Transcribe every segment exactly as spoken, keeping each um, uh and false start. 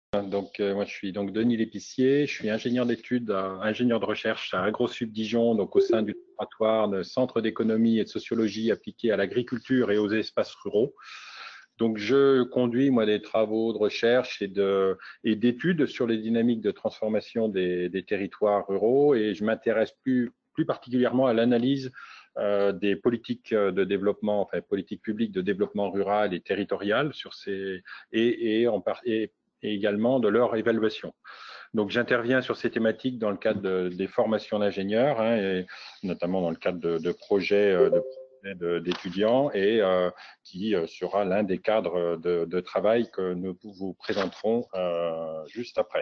Donc, euh, moi, je suis donc Denis Lépicier, je suis ingénieur d'études, euh, ingénieur de recherche à AgroSup Dijon, donc au sein du laboratoire de Centre d'économie et de sociologie appliquée à l'agriculture et aux espaces ruraux. Donc, je conduis, moi, des travaux de recherche et de, et d'études sur les dynamiques de transformation des, des territoires ruraux, et je m'intéresse plus, plus particulièrement à l'analyse euh, des politiques de développement, enfin, politiques publiques de développement rural et territorial sur ces, et, et en part, et, et également de leur évaluation. Donc, j'interviens sur ces thématiques dans le cadre de, des formations d'ingénieurs, hein, et notamment dans le cadre de, de projets de d'étudiants, et euh, qui sera l'un des cadres de, de travail que nous vous présenterons euh, juste après.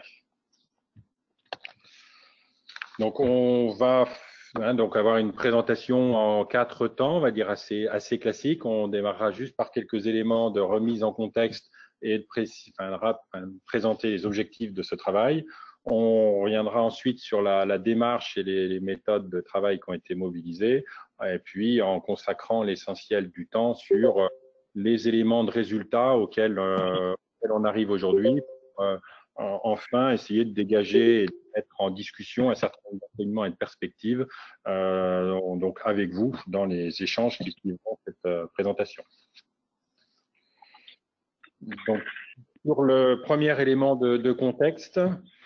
Donc, on va hein, donc avoir une présentation en quatre temps, on va dire assez, assez classique. On démarrera juste par quelques éléments de remise en contexte et de précis, enfin, enfin, présenter les objectifs de ce travail. On reviendra ensuite sur la, la démarche et les, les méthodes de travail qui ont été mobilisées, et puis en consacrant l'essentiel du temps sur les éléments de résultats auxquels, euh, auxquels on arrive aujourd'hui. Euh, enfin, essayer de dégager et de mettre en discussion un certain nombre d'enseignements et de perspectives euh, donc avec vous dans les échanges qui suivront cette euh, présentation. Donc, sur le premier élément de, de contexte,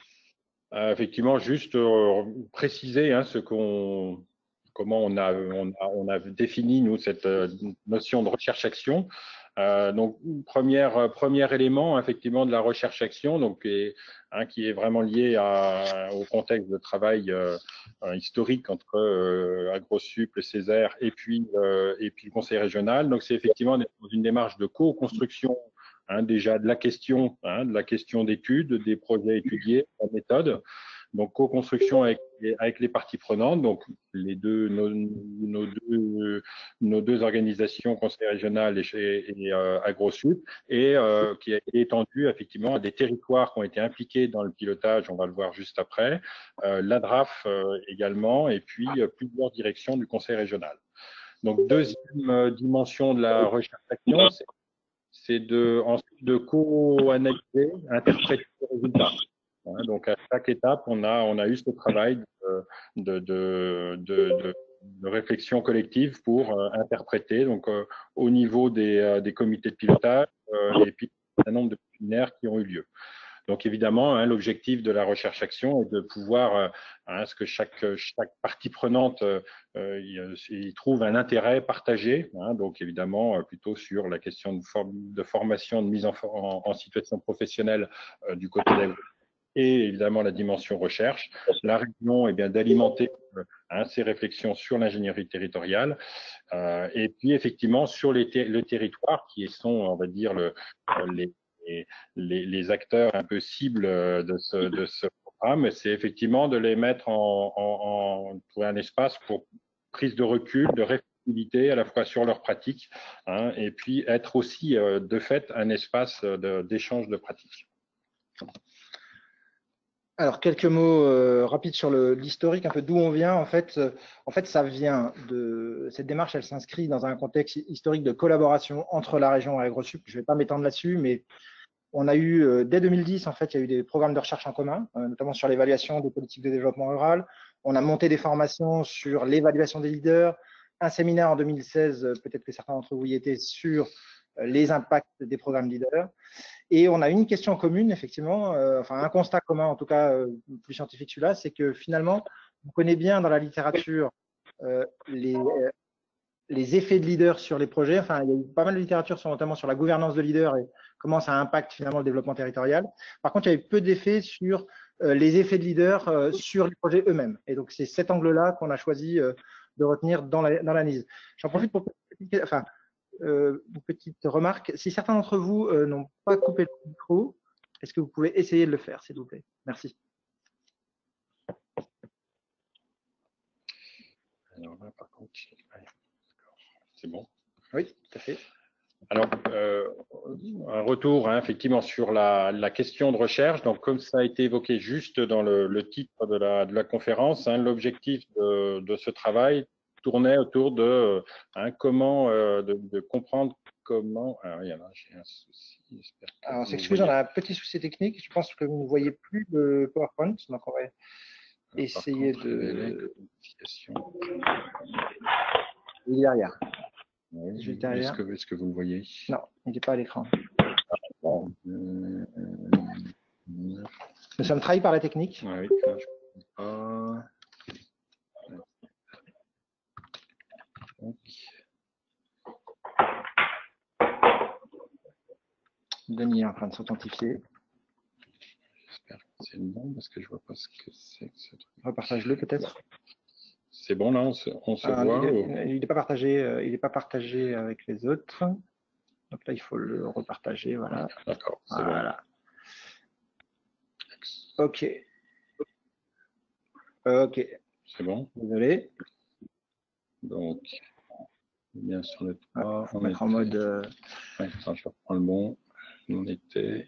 euh, effectivement, juste euh, préciser hein, ce qu'on, comment on a, on, a, on a défini, nous, cette euh, notion de recherche-action. Euh, donc, première, premier élément, effectivement, de la recherche-action, donc, et, hein, qui est vraiment lié à, au contexte de travail euh, historique entre euh, AgroSup, le Césaire et puis, euh, et puis le Conseil régional. Donc, c'est effectivement dans une démarche de co-construction Hein, déjà de la question, hein, de la question d'études, des projets étudiés, la méthode. Donc, co-construction avec, avec les parties prenantes, donc les deux, nos, nos, deux, nos deux organisations, Conseil régional et, et, et euh, AgroSup, et euh, qui a été étendue effectivement à des territoires qui ont été impliqués dans le pilotage, on va le voir juste après, euh, l'A D R A F euh, également, et puis euh, plusieurs directions du Conseil régional. Donc, deuxième euh, dimension de la recherche-action, c'est c'est de, ensuite de co-analyser, interpréter les résultats. Hein, donc, à chaque étape, on a, on a eu ce travail de, de, de, de, de réflexion collective pour euh, interpréter, donc euh, au niveau des, euh, des comités de pilotage euh, et puis un nombre de séminaires qui ont eu lieu. Donc évidemment, hein, l'objectif de la recherche-action est de pouvoir, euh, hein, ce que chaque, chaque partie prenante euh, y, y trouve un intérêt partagé. Hein, donc évidemment, euh, plutôt sur la question de, form de formation, de mise en, en, en situation professionnelle euh, du côté d'agro et évidemment la dimension recherche. La réunion est bien d'alimenter euh, hein, ces réflexions sur l'ingénierie territoriale euh, et puis effectivement sur les ter le territoire qui sont, on va dire, le, les Les, les acteurs un peu cibles de ce, de ce programme, c'est effectivement de les mettre en, en, en trouver un espace pour prise de recul, de réflexibilité à la fois sur leurs pratiques, hein, et puis être aussi euh, de fait un espace d'échange de, de pratiques. Alors, quelques mots euh, rapides sur l'historique, un peu d'où on vient. En fait, euh, en fait, ça vient de cette démarche, elle s'inscrit dans un contexte historique de collaboration entre la région et AgroSup. Je ne vais pas m'étendre là-dessus, mais on a eu, euh, dès deux mille dix, en fait, il y a eu des programmes de recherche en commun, euh, notamment sur l'évaluation des politiques de développement rural. On a monté des formations sur l'évaluation des leaders, un séminaire en deux mille seize, euh, peut-être que certains d'entre vous y étaient, sur euh, les impacts des programmes leaders. Et on a une question commune, effectivement, euh, enfin un constat commun, en tout cas euh, plus scientifique celui-là, c'est que finalement, on connaît bien dans la littérature euh, les, euh, les effets de leader sur les projets. Enfin, il y a eu pas mal de littérature, sur, notamment sur la gouvernance de leader et comment ça impacte finalement le développement territorial. Par contre, il y a eu peu d'effets sur euh, les effets de leader euh, sur les projets eux-mêmes. Et donc, c'est cet angle-là qu'on a choisi euh, de retenir dans l'analyse. La, J'en profite pour... Enfin, Euh, une petite remarque. Si certains d'entre vous euh, n'ont pas coupé le micro, est-ce que vous pouvez essayer de le faire, s'il vous plaît? Merci. Alors là, par contre, c'est bon. Oui, tout à fait. Alors, euh, un retour hein, effectivement sur la, la question de recherche. Donc, comme ça a été évoqué juste dans le, le titre de la, de la conférence, hein, l'objectif de, de ce travail tournait autour de hein, comment euh, de, de comprendre comment. Alors, il y en a, j'ai un souci. Alors, on s'excuse, on a un petit souci technique. Je pense que vous ne voyez plus le PowerPoint. Donc, on va essayer contre, de. Il est derrière. Oui, est-ce que, est-ce que vous le voyez? Non, il n'est pas à l'écran. Bon, euh, Nous sommes trahis par la technique. Oui, là, je ne peux pas. Donc. Denis est en train de s'authentifier. J'espère que c'est bon parce que je ne vois pas ce que c'est que ce truc. Repartage-le peut-être. C'est bon là, on se, on se ah, voit. Il n'est ou... pas partagé. Euh, il n'est pas partagé avec les autres. Donc là, il faut le repartager. Voilà. D'accord. Voilà. Bon. Ok. Ok. C'est bon. Désolé. Donc, bien sur le trois. Ah, on va mettre était... en mode. Euh... Ouais, attends, je reprends le bon. On était.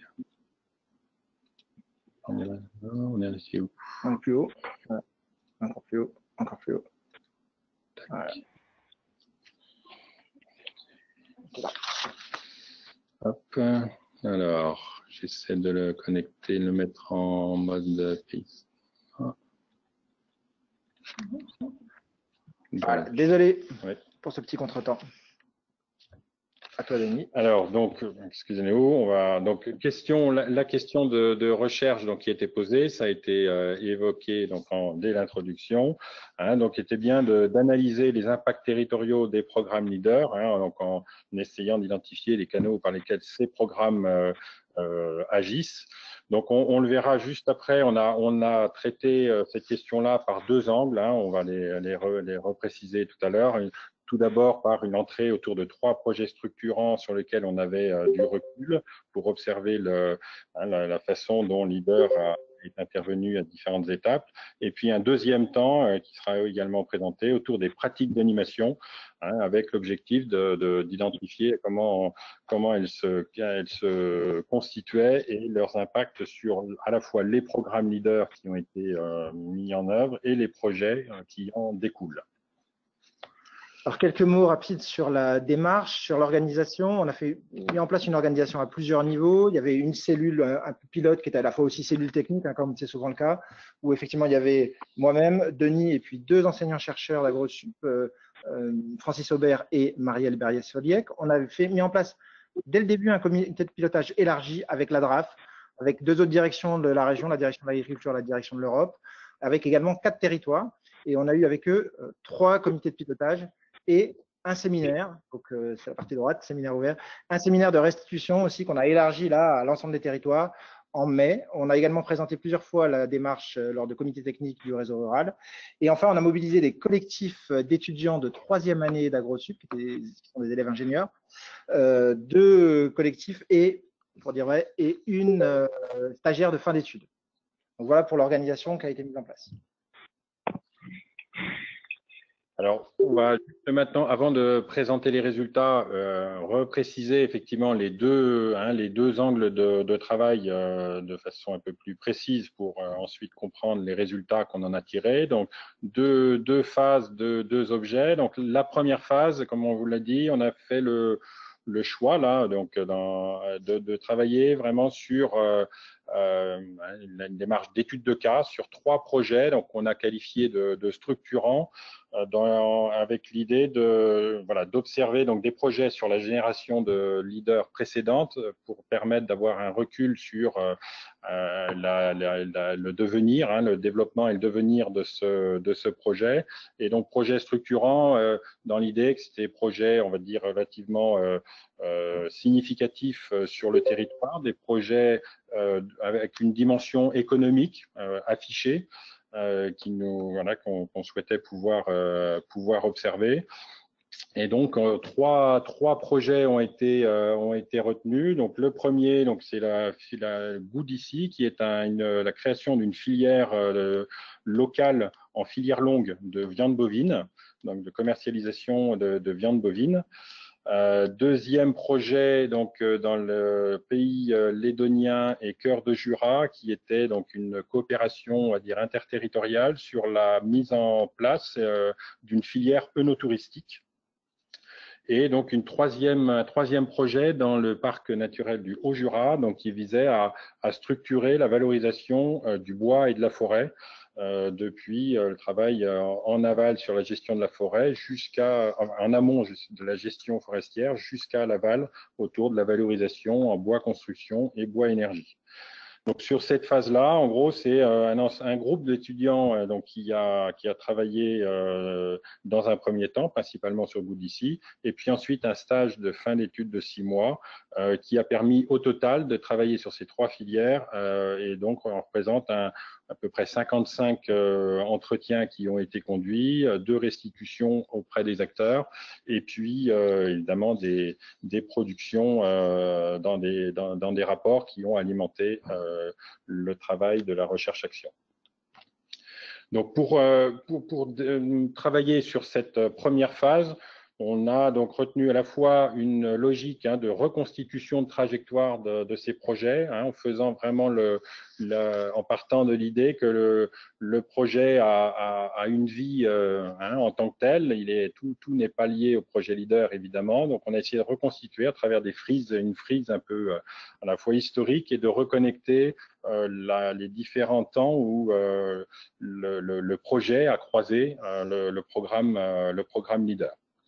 On est là. On est resté où? Un plus haut. Voilà. Encore plus haut. Encore plus haut. Voilà. Hop. Alors, j'essaie de le connecter, de le mettre en mode piste. Ah. Voilà. Désolé ouais. pour ce petit contretemps. À toi, Denis. Alors, donc, excusez-nous, on va donc question la, la question de, de recherche donc qui a été posée, ça a été euh, évoqué donc en, dès l'introduction. Hein, donc, il était bien d'analyser les impacts territoriaux des programmes leaders, hein, donc en essayant d'identifier les canaux par lesquels ces programmes euh, euh, agissent. Donc, on, on le verra juste après. On a on a traité euh, cette question-là par deux angles. Hein, on va les les, re, les repréciser tout à l'heure. Tout d'abord par une entrée autour de trois projets structurants sur lesquels on avait euh, du recul pour observer le, hein, la, la façon dont Leader a, est intervenu à différentes étapes. Et puis un deuxième temps euh, qui sera également présenté autour des pratiques d'animation, hein, avec l'objectif d'identifier de, de, comment, comment elles, se, elles se constituaient et leurs impacts sur à la fois les programmes Leader qui ont été euh, mis en œuvre et les projets euh, qui en découlent. Alors, quelques mots rapides sur la démarche, sur l'organisation. On a fait, mis en place une organisation à plusieurs niveaux. Il y avait une cellule, un pilote qui était à la fois aussi cellule technique, hein, comme c'est souvent le cas, où effectivement il y avait moi-même, Denis, et puis deux enseignants-chercheurs d'AgroSup, euh, euh, Francis Aubert et Marielle Berriès-Soliec. On avait fait, mis en place dès le début un comité de pilotage élargi avec la D R A F, avec deux autres directions de la région, la direction de l'agriculture et la direction de l'Europe, avec également quatre territoires. Et on a eu avec eux euh, trois comités de pilotage et un séminaire, donc euh, c'est la partie droite, séminaire ouvert, un séminaire de restitution aussi qu'on a élargi là à l'ensemble des territoires en mai. On a également présenté plusieurs fois la démarche euh, lors de comités techniques du réseau rural. Et enfin, on a mobilisé des collectifs d'étudiants de troisième année d'AgroSup, qui, qui sont des élèves ingénieurs, euh, deux collectifs et, pour dire vrai, et une euh, stagiaire de fin d'études. Donc voilà pour l'organisation qui a été mise en place. Alors, on va maintenant, avant de présenter les résultats, euh, repréciser effectivement les deux, hein, les deux angles de, de travail euh, de façon un peu plus précise pour euh, ensuite comprendre les résultats qu'on en a tirés. Donc, deux, deux phases, deux, deux objets. Donc, la première phase, comme on vous l'a dit, on a fait le, le choix là, donc dans, de, de travailler vraiment sur euh, euh, une démarche d'étude de cas sur trois projets. Donc, on a qualifié de, de structurants. Dans, avec l'idée de voilà d'observer donc des projets sur la génération de leaders précédentes pour permettre d'avoir un recul sur euh, la, la, la, le devenir, hein, le développement et le devenir de ce de ce projet. Et donc projet structurant euh, dans l'idée que c'était projets, on va dire relativement euh, euh, significatifs sur le territoire, des projets euh, avec une dimension économique euh, affichée. Euh, qui nous voilà qu'on qu'on souhaitait pouvoir euh, pouvoir observer. Et donc euh, trois trois projets ont été euh, ont été retenus. Donc le premier, donc c'est la, la Goût d'ici, qui est un, une, la création d'une filière euh, locale en filière longue de viande bovine, donc de commercialisation de, de viande bovine. Euh, deuxième projet donc euh, dans le pays euh, lédonien et cœur de Jura, qui était donc une coopération, on va dire interterritoriale sur la mise en place euh, d'une filière œnotouristique. et donc une troisième, un troisième projet dans le parc naturel du Haut-Jura, donc qui visait à, à structurer la valorisation euh, du bois et de la forêt, euh, depuis euh, le travail euh, en aval sur la gestion de la forêt jusqu'à en amont de la gestion forestière jusqu'à l'aval autour de la valorisation en bois construction et bois énergie. Donc sur cette phase-là, en gros, c'est un, un groupe d'étudiants euh, donc qui a qui a travaillé euh, dans un premier temps, principalement sur Bout-d'Issy, et puis ensuite un stage de fin d'études de six mois euh, qui a permis au total de travailler sur ces trois filières. Euh, et donc on représente un, à peu près cinquante-cinq euh, entretiens qui ont été conduits, deux restitutions auprès des acteurs, et puis euh, évidemment des des productions euh, dans des dans, dans des rapports qui ont alimenté euh, le travail de la recherche-action. Donc pour, pour, pour travailler sur cette première phase, on a donc retenu à la fois une logique hein, de reconstitution de trajectoire de, de ces projets, hein, en faisant vraiment le, le, en partant de l'idée que le, le projet a, a, a une vie euh, hein, en tant que tel. Il est tout, tout n'est pas lié au projet leader évidemment. Donc on a essayé de reconstituer à travers des frises, une frise un peu euh, à la fois historique et de reconnecter euh, la, les différents temps où euh, le, le, le projet a croisé euh, le, le programme, euh, le programme leader.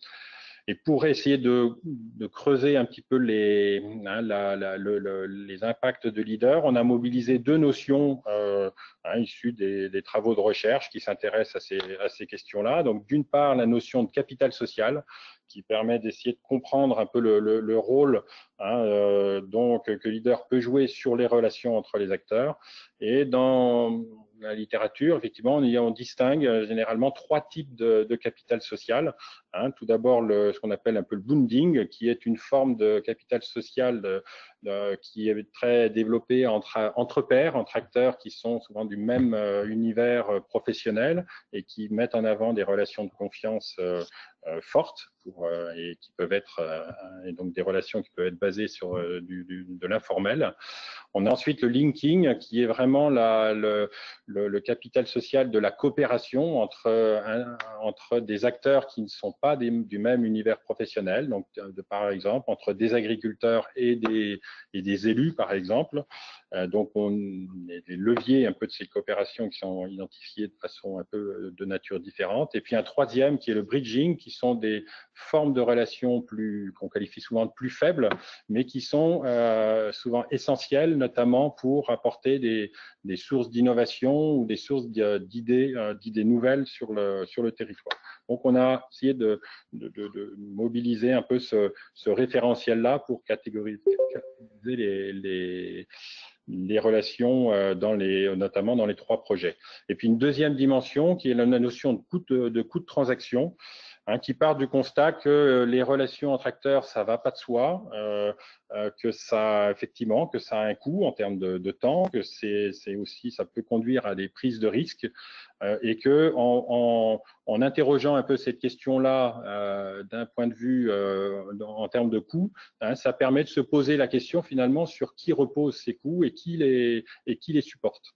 Et pour essayer de, de creuser un petit peu les, hein, la, la, le, le, les impacts de leader, on a mobilisé deux notions euh, hein, issues des, des travaux de recherche qui s'intéressent à ces, à ces questions-là. Donc, d'une part, la notion de capital social, qui permet d'essayer de comprendre un peu le, le, le rôle hein, euh, donc, que leader peut jouer sur les relations entre les acteurs. Et dans la littérature, effectivement, on, on distingue généralement trois types de, de capital social. Hein, tout d'abord, ce qu'on appelle un peu le bunding, qui est une forme de capital social de, de, qui est très développé entre, entre pairs, entre acteurs qui sont souvent du même euh, univers euh, professionnel et qui mettent en avant des relations de confiance euh, euh, fortes pour, euh, et qui peuvent être euh, et donc des relations qui peuvent être basées sur euh, du, du, de l'informel. On a ensuite le linking, qui est vraiment la, le, le, le capital social de la coopération entre, un, entre des acteurs qui ne sont pas des, du même univers professionnel, donc de, par exemple entre des agriculteurs et des, et des élus, par exemple. Euh, donc, on a des leviers un peu de ces coopérations qui sont identifiés de façon un peu de nature différente. Et puis un troisième qui est le bridging, qui sont des formes de relations plus qu'on qualifie souvent de plus faibles, mais qui sont euh, souvent essentielles, notamment pour apporter des, des sources d'innovation ou des sources d'idées, d'idées nouvelles sur le, sur le territoire. Donc, on a essayé de, de, de, de mobiliser un peu ce, ce référentiel-là pour catégoriser les, les, les relations, dans les, notamment dans les trois projets. Et puis, une deuxième dimension qui est la notion de coût de, de, coût de transaction. Hein, qui part du constat que les relations entre acteurs, ça va pas de soi, euh, euh, que ça, effectivement, que ça a un coût en termes de, de temps, que c'est aussi, ça peut conduire à des prises de risques, euh, et que en, en, en interrogeant un peu cette question-là euh, d'un point de vue euh, en termes de coûts, hein, ça permet de se poser la question finalement sur qui repose ces coûts et qui les, et qui les supporte.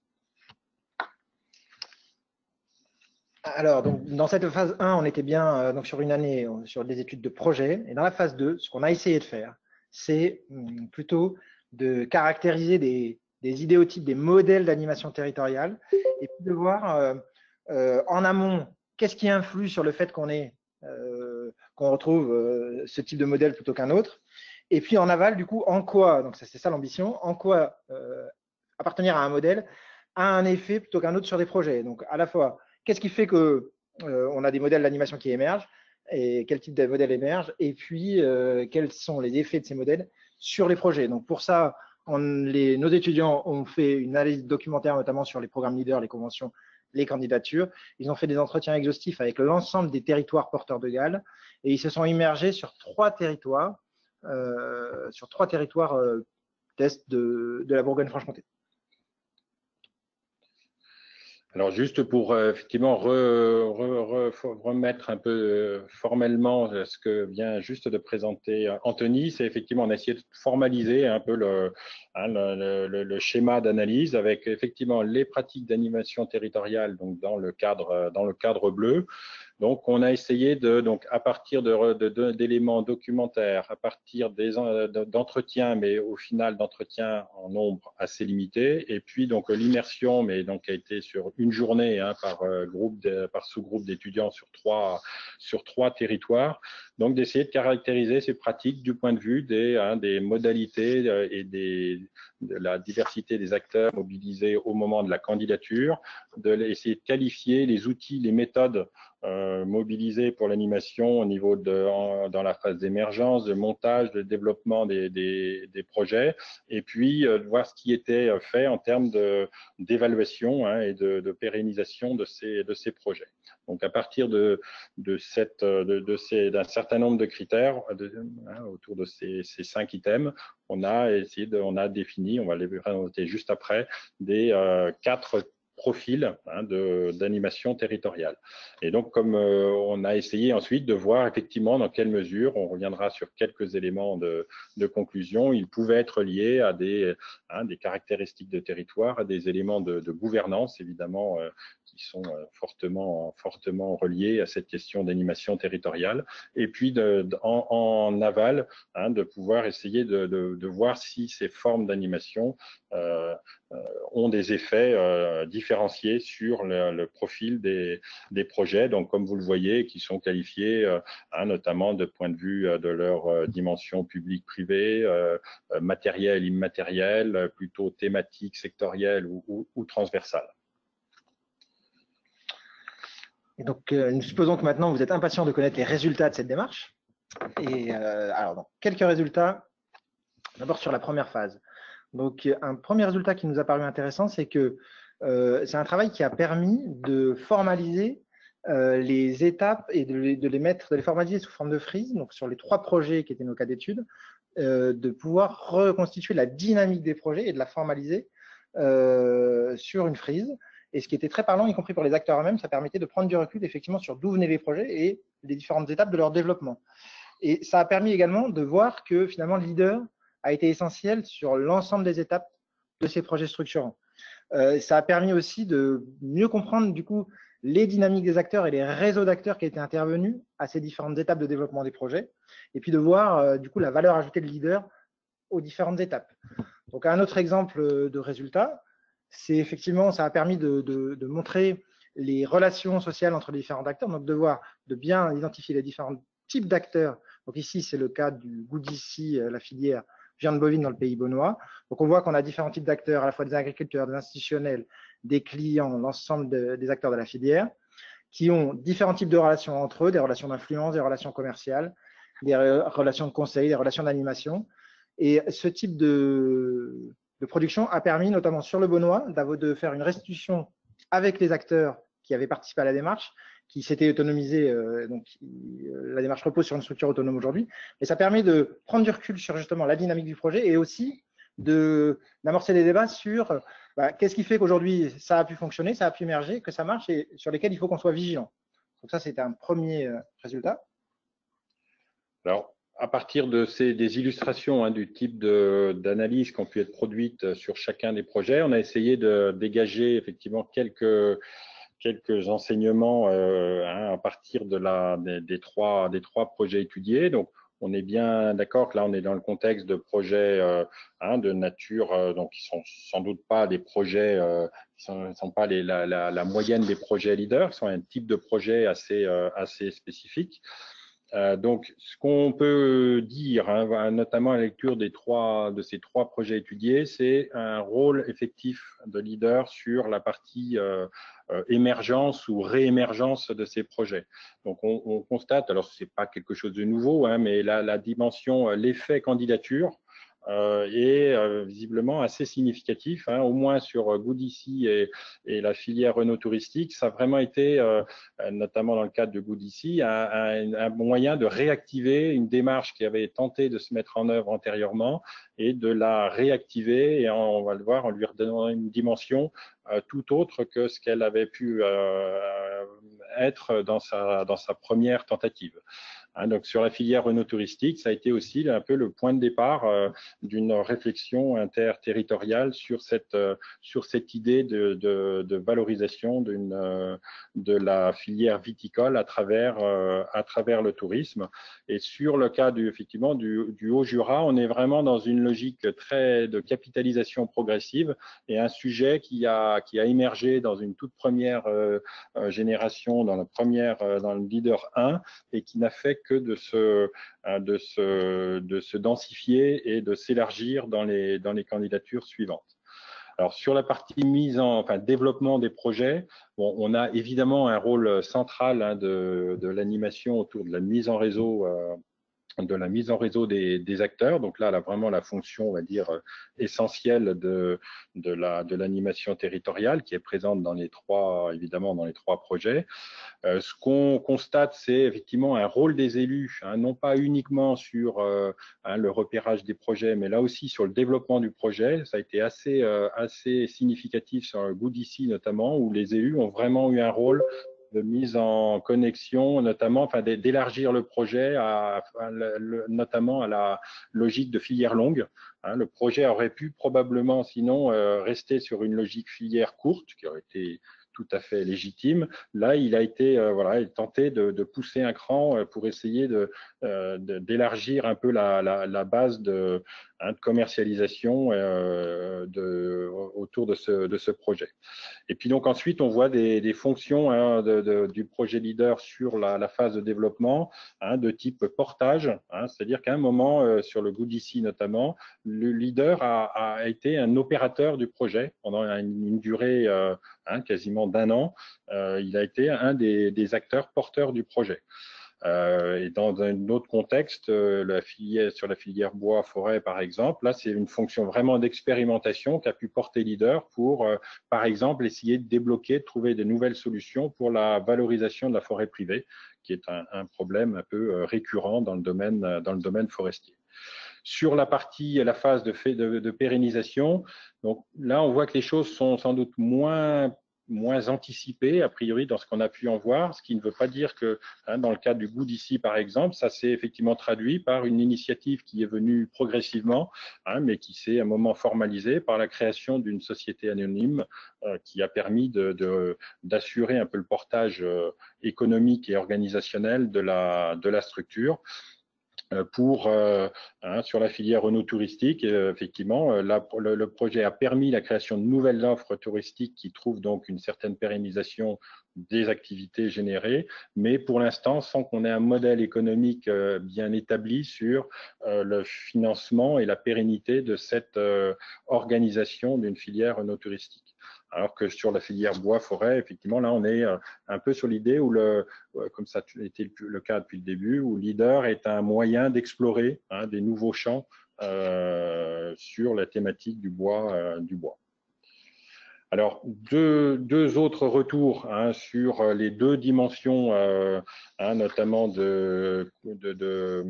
Alors, donc, dans cette phase un, on était bien euh, donc sur une année euh, sur des études de projet. Et dans la phase deux, ce qu'on a essayé de faire, c'est hum, plutôt de caractériser des, des idéotypes, des modèles d'animation territoriale, et puis de voir euh, euh, en amont qu'est-ce qui influe sur le fait qu'on ait euh, qu'on retrouve euh, ce type de modèle plutôt qu'un autre. Et puis en aval, du coup, en quoi, donc c'est ça l'ambition, en quoi euh, appartenir à un modèle a un effet plutôt qu'un autre sur des projets. Donc à la fois, qu'est-ce qui fait qu'on euh, a des modèles d'animation qui émergent et quel type de modèle émerge, et puis euh, quels sont les effets de ces modèles sur les projets. Donc pour ça, on, les, nos étudiants ont fait une analyse documentaire, notamment sur les programmes leaders, les conventions, les candidatures. Ils ont fait des entretiens exhaustifs avec l'ensemble des territoires porteurs de G A L, et ils se sont immergés sur trois territoires, euh, sur trois territoires euh, test de, de la Bourgogne-Franche-Comté. Alors juste pour euh, effectivement re, re, re, remettre un peu euh, formellement ce que vient juste de présenter euh, Anthony, c'est effectivement on a essayé de formaliser un peu le, hein, le, le, le schéma d'analyse avec effectivement les pratiques d'animation territoriale donc dans le cadre dans le cadre bleu. Donc, on a essayé de, donc, à partir de, de, de, d'éléments documentaires, à partir des, d'entretiens, mais au final d'entretiens en nombre assez limité, et puis donc l'immersion, mais donc a été sur une journée hein, par groupe, de, par sous-groupe d'étudiants sur trois, sur trois territoires. Donc, d'essayer de caractériser ces pratiques du point de vue des, hein, des modalités et des, de la diversité des acteurs mobilisés au moment de la candidature, de essayer de qualifier les outils, les méthodes euh, mobilisés pour l'animation au niveau de en, dans la phase d'émergence, de montage, de développement des, des, des projets, et puis euh, de voir ce qui était fait en termes de d'évaluation hein, et de, de pérennisation de ces de ces projets. Donc à partir de de cette de, de ces d'un certain nombre de critères de, hein, autour de ces, ces cinq items, on a essayé de, on a défini, on va les présenter juste après, des euh, quatre profil hein, d'animation territoriale. Et donc, comme euh, on a essayé ensuite de voir effectivement dans quelle mesure, on reviendra sur quelques éléments de, de conclusion, ils pouvaient être liés à des, hein, des caractéristiques de territoire, à des éléments de, de gouvernance, évidemment, euh, qui sont euh, fortement, fortement reliés à cette question d'animation territoriale. Et puis, de, de, en, en aval, hein, de pouvoir essayer de, de, de voir si ces formes d'animation euh, euh, ont des effets euh, différenciés sur le, le profil des, des projets, donc comme vous le voyez, qui sont qualifiés euh, hein, notamment de point de vue euh, de leur euh, dimension publique-privée, euh, matérielle, immatérielle, plutôt thématique, sectorielle ou, ou, ou transversale. Et donc, euh, nous supposons que maintenant vous êtes impatient de connaître les résultats de cette démarche. Et euh, alors, donc, quelques résultats. D'abord sur la première phase. Donc, un premier résultat qui nous a paru intéressant, c'est que euh, c'est un travail qui a permis de formaliser euh, les étapes et de les, de les mettre, de les formaliser sous forme de frise. Donc, sur les trois projets qui étaient nos cas d'études, euh, de pouvoir reconstituer la dynamique des projets et de la formaliser euh, sur une frise. Et ce qui était très parlant, y compris pour les acteurs eux-mêmes, ça permettait de prendre du recul effectivement sur d'où venaient les projets et les différentes étapes de leur développement. Et ça a permis également de voir que finalement le leader a été essentiel sur l'ensemble des étapes de ces projets structurants. Euh, ça a permis aussi de mieux comprendre du coup les dynamiques des acteurs et les réseaux d'acteurs qui étaient intervenus à ces différentes étapes de développement des projets, et puis de voir euh, du coup la valeur ajoutée de leader aux différentes étapes. Donc un autre exemple de résultat, c'est effectivement, ça a permis de, de, de montrer les relations sociales entre les différents acteurs, donc de voir, de bien identifier les différents types d'acteurs. Donc ici, c'est le cas du Goodici, la filière viande bovine dans le pays beaunois. Donc on voit qu'on a différents types d'acteurs, à la fois des agriculteurs, des institutionnels, des clients, l'ensemble de, des acteurs de la filière, qui ont différents types de relations entre eux, des relations d'influence, des relations commerciales, des relations de conseil, des relations d'animation. Et ce type de, de production a permis, notamment sur le beaunois, de faire une restitution avec les acteurs qui avaient participé à la démarche, qui s'étaient autonomisés, euh, donc qui, euh, la démarche repose sur une structure autonome aujourd'hui, et ça permet de prendre du recul sur justement la dynamique du projet et aussi d'amorcer des débats sur bah, qu'est-ce qui fait qu'aujourd'hui ça a pu fonctionner, ça a pu émerger, que ça marche et sur lesquels il faut qu'on soit vigilant. Donc ça, c'était un premier euh, résultat. Alors, à partir de ces des illustrations hein, du type d'analyse qui ont pu être produites sur chacun des projets, on a essayé de dégager effectivement quelques quelques enseignements euh, hein, à partir de la, des, des, trois, des trois projets étudiés. Donc, on est bien d'accord que là, on est dans le contexte de projets euh, hein, de nature, euh, donc qui sont sans doute pas des projets, euh, qui sont, sont pas les, la, la, la moyenne des projets leaders, qui sont un type de projet assez, euh, assez spécifique. Euh, donc, ce qu'on peut dire, hein, notamment à la lecture des trois, de ces trois projets étudiés, c'est un rôle effectif de leader sur la partie euh, euh, émergence ou réémergence de ces projets. Donc, on, on constate, alors c'est pas quelque chose de nouveau, hein, mais la, la dimension, l'effet candidature, Euh, est euh, visiblement assez significatif, hein, au moins sur Goodici et, et la filière Renault touristique. Ça a vraiment été, euh, notamment dans le cadre de Goodici, un, un, un moyen de réactiver une démarche qui avait tenté de se mettre en œuvre antérieurement et de la réactiver, et en, on va le voir, en lui redonnant une dimension euh, tout autre que ce qu'elle avait pu euh, être dans sa, dans sa première tentative. Hein, donc sur la filière Renault touristique, ça a été aussi un peu le point de départ euh, d'une réflexion interterritoriale sur cette, euh, sur cette idée de, de, de valorisation d'une, euh, de la filière viticole à travers, euh, à travers le tourisme. Et sur le cas du, effectivement, du, du Haut-Jura, on est vraiment dans une logique très de capitalisation progressive et un sujet qui a, qui a émergé dans une toute première euh, génération, dans la première, euh, dans le leader un, et qui n'a fait que de se, de se, de se densifier et de s'élargir dans les, dans les candidatures suivantes. Alors sur la partie mise en, enfin développement des projets, bon, on a évidemment un rôle central hein, de, de l'animation autour de la mise en réseau. Euh, de la mise en réseau des, des acteurs. Donc là, elle a vraiment la fonction, on va dire, essentielle de, de la, de l'animation territoriale qui est présente dans les trois, évidemment, dans les trois projets. Euh, ce qu'on constate, c'est effectivement un rôle des élus, hein, non pas uniquement sur euh, hein, le repérage des projets, mais là aussi sur le développement du projet. Ça a été assez, euh, assez significatif sur le Good Ici notamment, où les élus ont vraiment eu un rôle de mise en connexion, notamment, enfin, d'élargir le projet, à, à le, notamment à la logique de filière longue. Hein, le projet aurait pu probablement, sinon, euh, rester sur une logique filière courte, qui aurait été tout à fait légitime. Là, il a été, euh, voilà, il tenté de, de pousser un cran euh, pour essayer de, euh, d'élargir un peu la, la, la base de, hein, de commercialisation euh, de, autour de ce, de ce projet. Et puis donc ensuite, on voit des, des fonctions hein, de, de, du projet leader sur la, la phase de développement hein, de type portage, hein, c'est-à-dire qu'à un moment, euh, sur le Good Ici notamment, le leader a, a été un opérateur du projet pendant une, une durée euh, hein, quasiment d'un an. Euh, il a été un des, des acteurs porteurs du projet. Euh, et dans un autre contexte, euh, la filière, sur la filière bois-forêt, par exemple, là, c'est une fonction vraiment d'expérimentation qu'a pu porter Leader pour, euh, par exemple, essayer de débloquer, de trouver de nouvelles solutions pour la valorisation de la forêt privée, qui est un, un problème un peu euh, récurrent dans le domaine, dans le domaine forestier. Sur la partie, la phase de, fait, de, de pérennisation, donc là, on voit que les choses sont sans doute moins moins anticipé, a priori, dans ce qu'on a pu en voir, ce qui ne veut pas dire que, hein, dans le cas du Good Ici, par exemple, ça s'est effectivement traduit par une initiative qui est venue progressivement, hein, mais qui s'est à un moment formalisée par la création d'une société anonyme euh, qui a permis de, de, d'assurer un peu le portage euh, économique et organisationnel de la, de la structure. Pour euh, hein, sur la filière Renault touristique, euh, effectivement, euh, la, le, le projet a permis la création de nouvelles offres touristiques qui trouvent donc une certaine pérennisation des activités générées, mais pour l'instant sans qu'on ait un modèle économique euh, bien établi sur euh, le financement et la pérennité de cette euh, organisation d'une filière Renault touristique. Alors que sur la filière bois-forêt, effectivement, là, on est un peu sur l'idée où, le, comme ça a été le cas depuis le début, où Leader est un moyen d'explorer hein, des nouveaux champs euh, sur la thématique du bois. Euh, du bois. Alors, deux, deux autres retours hein, sur les deux dimensions, euh, hein, notamment de, de, de,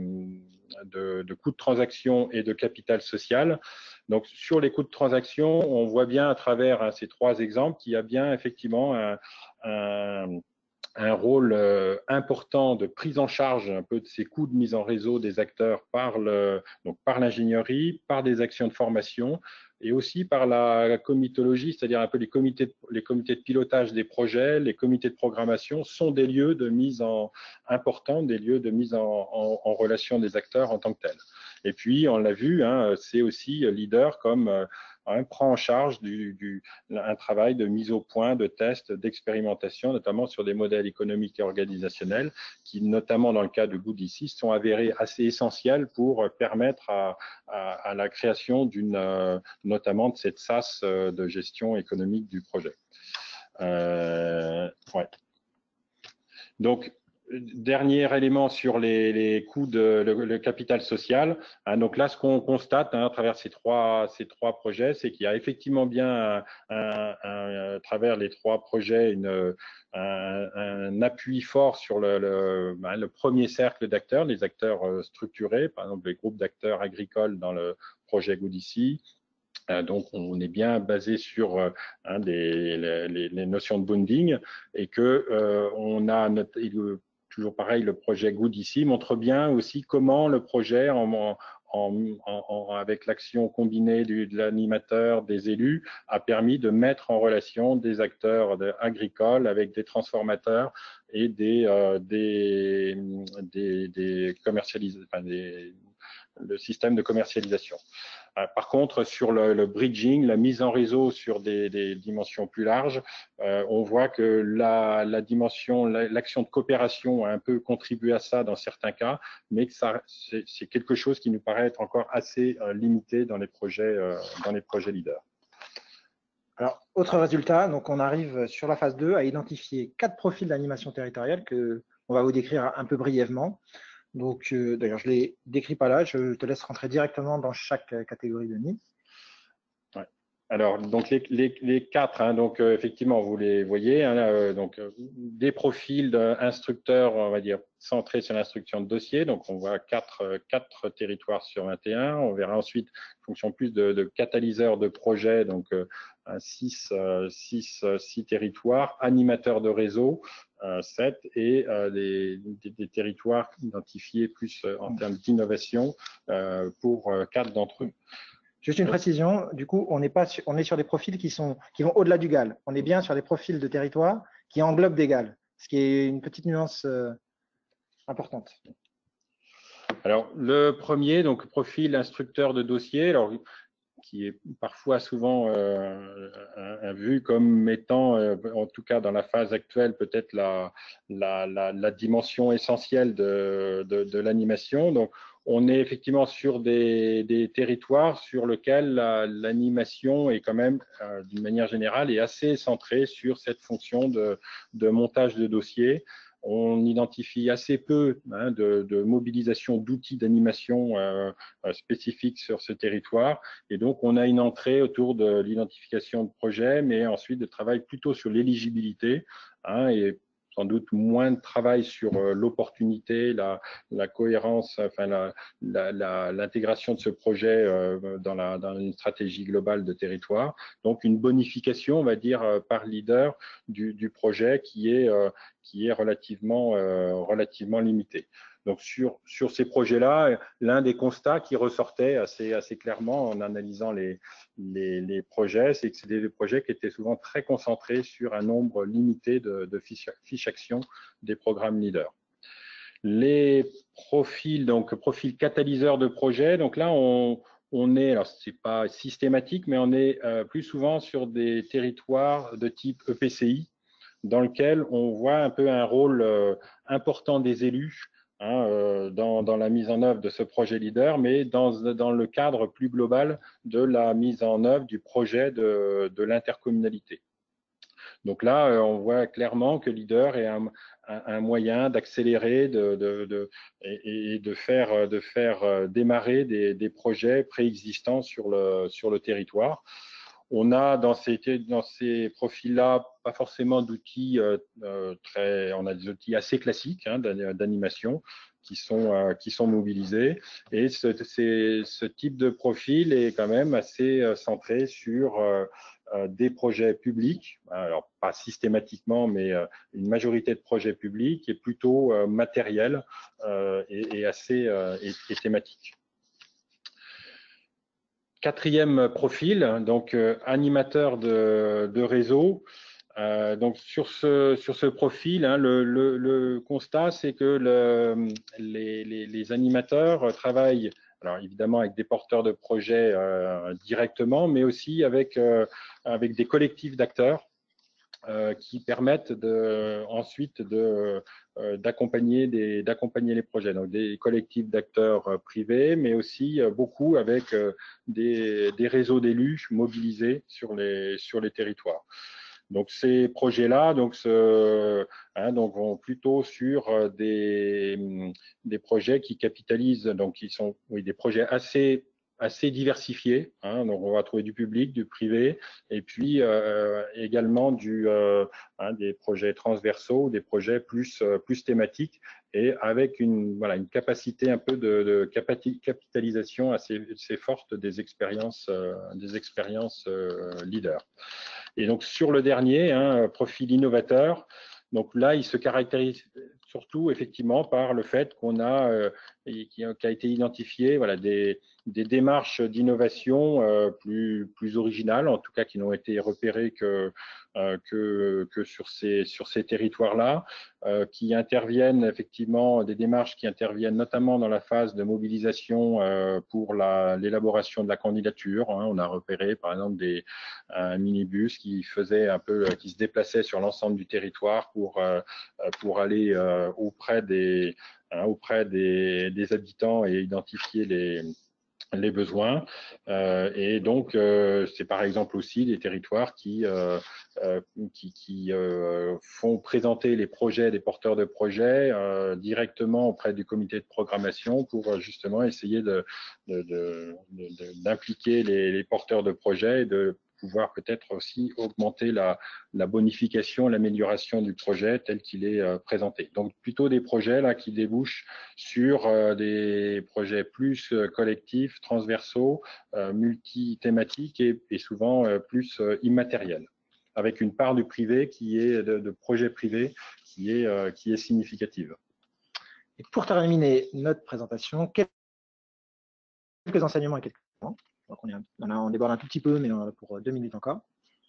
de, de coûts de transaction et de capital social. Donc, sur les coûts de transaction, on voit bien à travers hein, ces trois exemples qu'il y a bien effectivement un, un, un rôle euh, important de prise en charge un peu de ces coûts de mise en réseau des acteurs par le, donc par l'ingénierie, par des actions de formation et aussi par la, la comitologie, c'est-à-dire un peu les comités, de, les comités de pilotage des projets, les comités de programmation sont des lieux de mise en importants, des lieux de mise en, en, en relation des acteurs en tant que tels. Et puis, on l'a vu, hein, c'est aussi Leader comme euh, hein, prend en charge du, du, un travail de mise au point, de test, d'expérimentation, notamment sur des modèles économiques et organisationnels qui, notamment dans le cas de Good Ici, sont avérés assez essentiels pour permettre à, à, à la création d'une, euh, notamment de cette S A S de gestion économique du projet. Euh, ouais. Donc, dernier élément sur les, les coûts de le, le capital social. Hein, donc là, ce qu'on constate hein, à travers ces trois, ces trois projets, c'est qu'il y a effectivement bien, un, un, un, à travers les trois projets, une, un, un appui fort sur le, le, ben, le premier cercle d'acteurs, les acteurs structurés, par exemple les groupes d'acteurs agricoles dans le projet Good Ici. Donc, on est bien basé sur hein, des, les, les notions de bonding et que euh, on a notre, toujours pareil, le projet Good ici montre bien aussi comment le projet, en, en, en, en, avec l'action combinée du, de l'animateur, des élus, a permis de mettre en relation des acteurs de, agricoles avec des transformateurs et des, euh, des, des, des commercialisateurs, enfin des, le système de commercialisation. Par contre, sur le, le bridging, la mise en réseau sur des, des dimensions plus larges, euh, on voit que la, la dimension, l'action de coopération a un peu contribué à ça dans certains cas, mais que ça, c'est quelque chose qui nous paraît être encore assez euh, limité dans les projets, euh, dans les projets leaders. Alors, autre résultat, donc on arrive sur la phase deux à identifier quatre profils d'animation territoriale que on va vous décrire un peu brièvement. Donc, euh, d'ailleurs, je ne les décris pas là, je te laisse rentrer directement dans chaque catégorie de nid. Ouais. Alors, donc les, les, les quatre, hein, donc euh, effectivement, vous les voyez, hein, euh, donc euh, des profils d'instructeurs, on va dire, centrés sur l'instruction de dossier. Donc, on voit quatre, euh, quatre territoires sur vingt et un. On verra ensuite, en fonction plus de, de catalyseurs de projets, donc euh, six, euh, six, six territoires, animateurs de réseau, Euh, sept et euh, des, des, des territoires identifiés plus euh, en termes d'innovation euh, pour euh, quatre d'entre eux. Juste une précision, du coup, on est, pas sur, on est sur des profils qui, sont, qui vont au-delà du G A L. On est bien sur des profils de territoire qui englobent des G A L, ce qui est une petite nuance euh, importante. Alors, le premier, donc profil instructeur de dossier, alors qui est parfois souvent euh, vu comme étant, euh, en tout cas dans la phase actuelle, peut-être la, la, la, la dimension essentielle de, de, de l'animation. Donc, on est effectivement sur des, des territoires sur lesquels l'animation est quand même, euh, d'une manière générale, est assez centrée sur cette fonction de, de montage de dossiers. On identifie assez peu hein, de, de mobilisation d'outils d'animation euh, spécifiques sur ce territoire. Et donc, on a une entrée autour de l'identification de projets, mais ensuite de travail plutôt sur l'éligibilité hein, et sans doute moins de travail sur euh, l'opportunité, la, la cohérence, enfin l'intégration la, la, de ce projet euh, dans, la, dans une stratégie globale de territoire. Donc, une bonification, on va dire, euh, par leader du, du projet qui est, euh, qui est relativement, euh, relativement limitée. Donc, sur, sur ces projets-là, l'un des constats qui ressortait assez, assez clairement en analysant les, les, les projets, c'est que c'était des projets qui étaient souvent très concentrés sur un nombre limité de, de fiches, fiches actions des programmes leaders. Les profils, donc profils catalyseurs de projets, donc là, on, on est, alors c'est pas systématique, mais on est euh, plus souvent sur des territoires de type E P C I, dans lequel on voit un peu un rôle euh, important des élus hein, euh, dans, dans la mise en œuvre de ce projet leader, mais dans, dans le cadre plus global de la mise en œuvre du projet de, de l'intercommunalité. Donc là, euh, on voit clairement que leader est un, un, un moyen d'accélérer de, de, de, et, et de faire, de faire démarrer des, des projets préexistants sur le, sur le territoire. On a dans ces, dans ces profils-là pas forcément d'outils euh, très, on a des outils assez classiques hein, d'animation qui sont euh, qui sont mobilisés et ce, ce type de profil est quand même assez euh, centré sur euh, euh, des projets publics, alors pas systématiquement, mais euh, une majorité de projets publics et plutôt euh, matériels euh, et, et assez euh, et, et thématiques. Quatrième profil, donc euh, animateur de, de réseau. Euh, donc sur ce sur ce profil, hein, le, le, le constat c'est que le, les, les, les animateurs travaillent, alors évidemment avec des porteurs de projets euh, directement, mais aussi avec euh, avec des collectifs d'acteurs. Euh, qui permettent de, ensuite de, euh, d'accompagner des, d'accompagner les projets. Donc des collectifs d'acteurs euh, privés, mais aussi euh, beaucoup avec euh, des, des réseaux d'élus mobilisés sur les, sur les territoires. Donc ces projets-là, donc, ce, hein, donc vont plutôt sur des, des projets qui capitalisent, donc qui sont oui, des projets assez assez diversifiés. Hein, donc on va trouver du public, du privé, et puis euh, également du, euh, hein, des projets transversaux, des projets plus euh, plus thématiques, et avec une voilà une capacité un peu de, de capitalisation assez, assez forte des expériences euh, des expériences euh, leaders. Et donc sur le dernier, hein, profil innovateur, donc là il se caractérise surtout effectivement par le fait qu'on a, euh, qui, a, qui a été identifié voilà, des, des démarches d'innovation euh, plus, plus originales, en tout cas qui n'ont été repérées que, euh, que, que sur ces, sur ces territoires-là, euh, qui interviennent effectivement, des démarches qui interviennent notamment dans la phase de mobilisation euh, pour l'élaboration de la candidature. Hein. On a repéré par exemple des, un minibus qui faisait un peu, qui se déplaçait sur l'ensemble du territoire pour, euh, pour aller euh, auprès des, hein, auprès des, des habitants et identifier les les besoins. Euh, et donc, euh, c'est par exemple aussi des territoires qui, euh, euh, qui, qui euh, font présenter les projets des porteurs de projets euh, directement auprès du comité de programmation pour justement essayer de, de, de, de, d'impliquer les, les porteurs de projets et de pouvoir peut-être aussi augmenter la, la bonification, l'amélioration du projet tel qu'il est euh, présenté. Donc plutôt des projets là qui débouchent sur euh, des projets plus euh, collectifs, transversaux, euh, multi-thématiques et, et souvent euh, plus euh, immatériels, avec une part du privé qui est de, de projets privés qui est, euh, qui est significative. Et pour terminer notre présentation, quelques enseignements et quelques points. Donc on, est, on, a, on déborde un tout petit peu, mais on a pour deux minutes encore.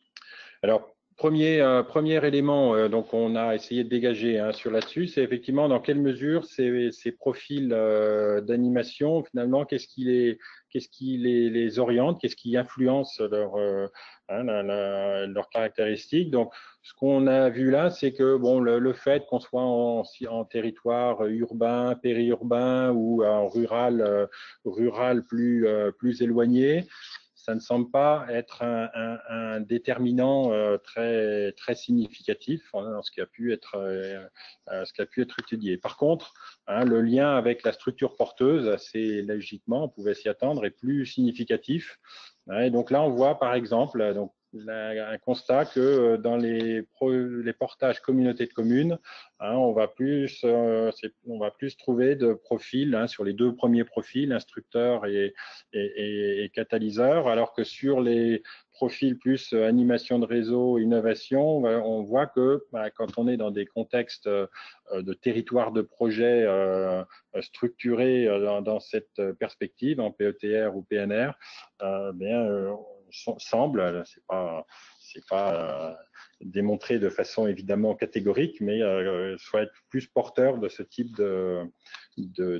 Alors, premier, euh, premier élément, euh, donc on a essayé de dégager hein, sur là-dessus, c'est effectivement dans quelle mesure ces, ces profils euh, d'animation, finalement, qu'est-ce qui les, qu'est-ce qui les, les oriente, qu'est-ce qui influence leurs euh, hein, la, la, leur caractéristiques. Donc, ce qu'on a vu là, c'est que bon, le, le fait qu'on soit en, en territoire urbain, périurbain ou en rural, euh, rural plus, euh, plus éloigné, ça ne semble pas être un, un, un déterminant euh, très, très significatif hein, dans ce qui a pu être, euh, ce qui a pu être étudié. Par contre, hein, le lien avec la structure porteuse, assez logiquement, on pouvait s'y attendre, est plus significatif. Et donc là, on voit par exemple donc, la, un constat que dans les, pro, les portages communautés de communes, hein, on, va plus, euh, on va plus trouver de profils hein, sur les deux premiers profils, instructeurs et, et, et, et catalyseurs, alors que sur les profils plus euh, animation de réseau, innovation, on voit que bah, quand on est dans des contextes euh, de territoire de projet euh, structurés euh, dans, dans cette perspective, en P E T R ou P N R, euh, bien, euh, semble, c'est pas, c'est pas euh, démontré de façon évidemment catégorique, mais euh, soit être plus porteur de ce type de, de,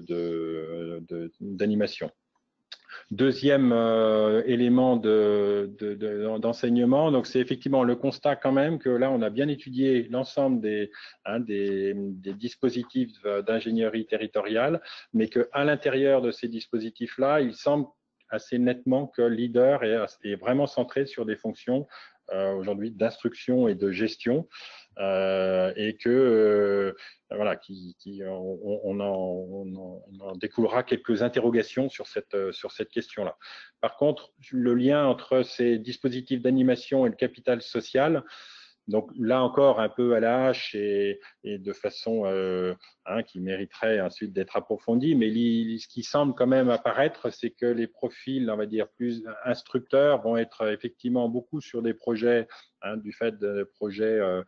de, de, d'animation. Deuxième euh, élément de, de, de, d'enseignement, donc c'est effectivement le constat quand même que là on a bien étudié l'ensemble des, hein, des, des dispositifs d'ingénierie territoriale, mais qu'à l'intérieur de ces dispositifs-là, il semble assez nettement que Leader est, est vraiment centré sur des fonctions euh, aujourd'hui d'instruction et de gestion. Euh, et que euh, voilà, qui, qui, on, on, en, on, en, on en découlera quelques interrogations sur cette, sur cette question-là. Par contre, le lien entre ces dispositifs d'animation et le capital social, donc là encore un peu à la hache et, et de façon euh, hein, qui mériterait ensuite d'être approfondie, mais ce qui semble quand même apparaître, c'est que les profils, on va dire, plus instructeurs vont être effectivement beaucoup sur des projets, hein, du fait de projets euh,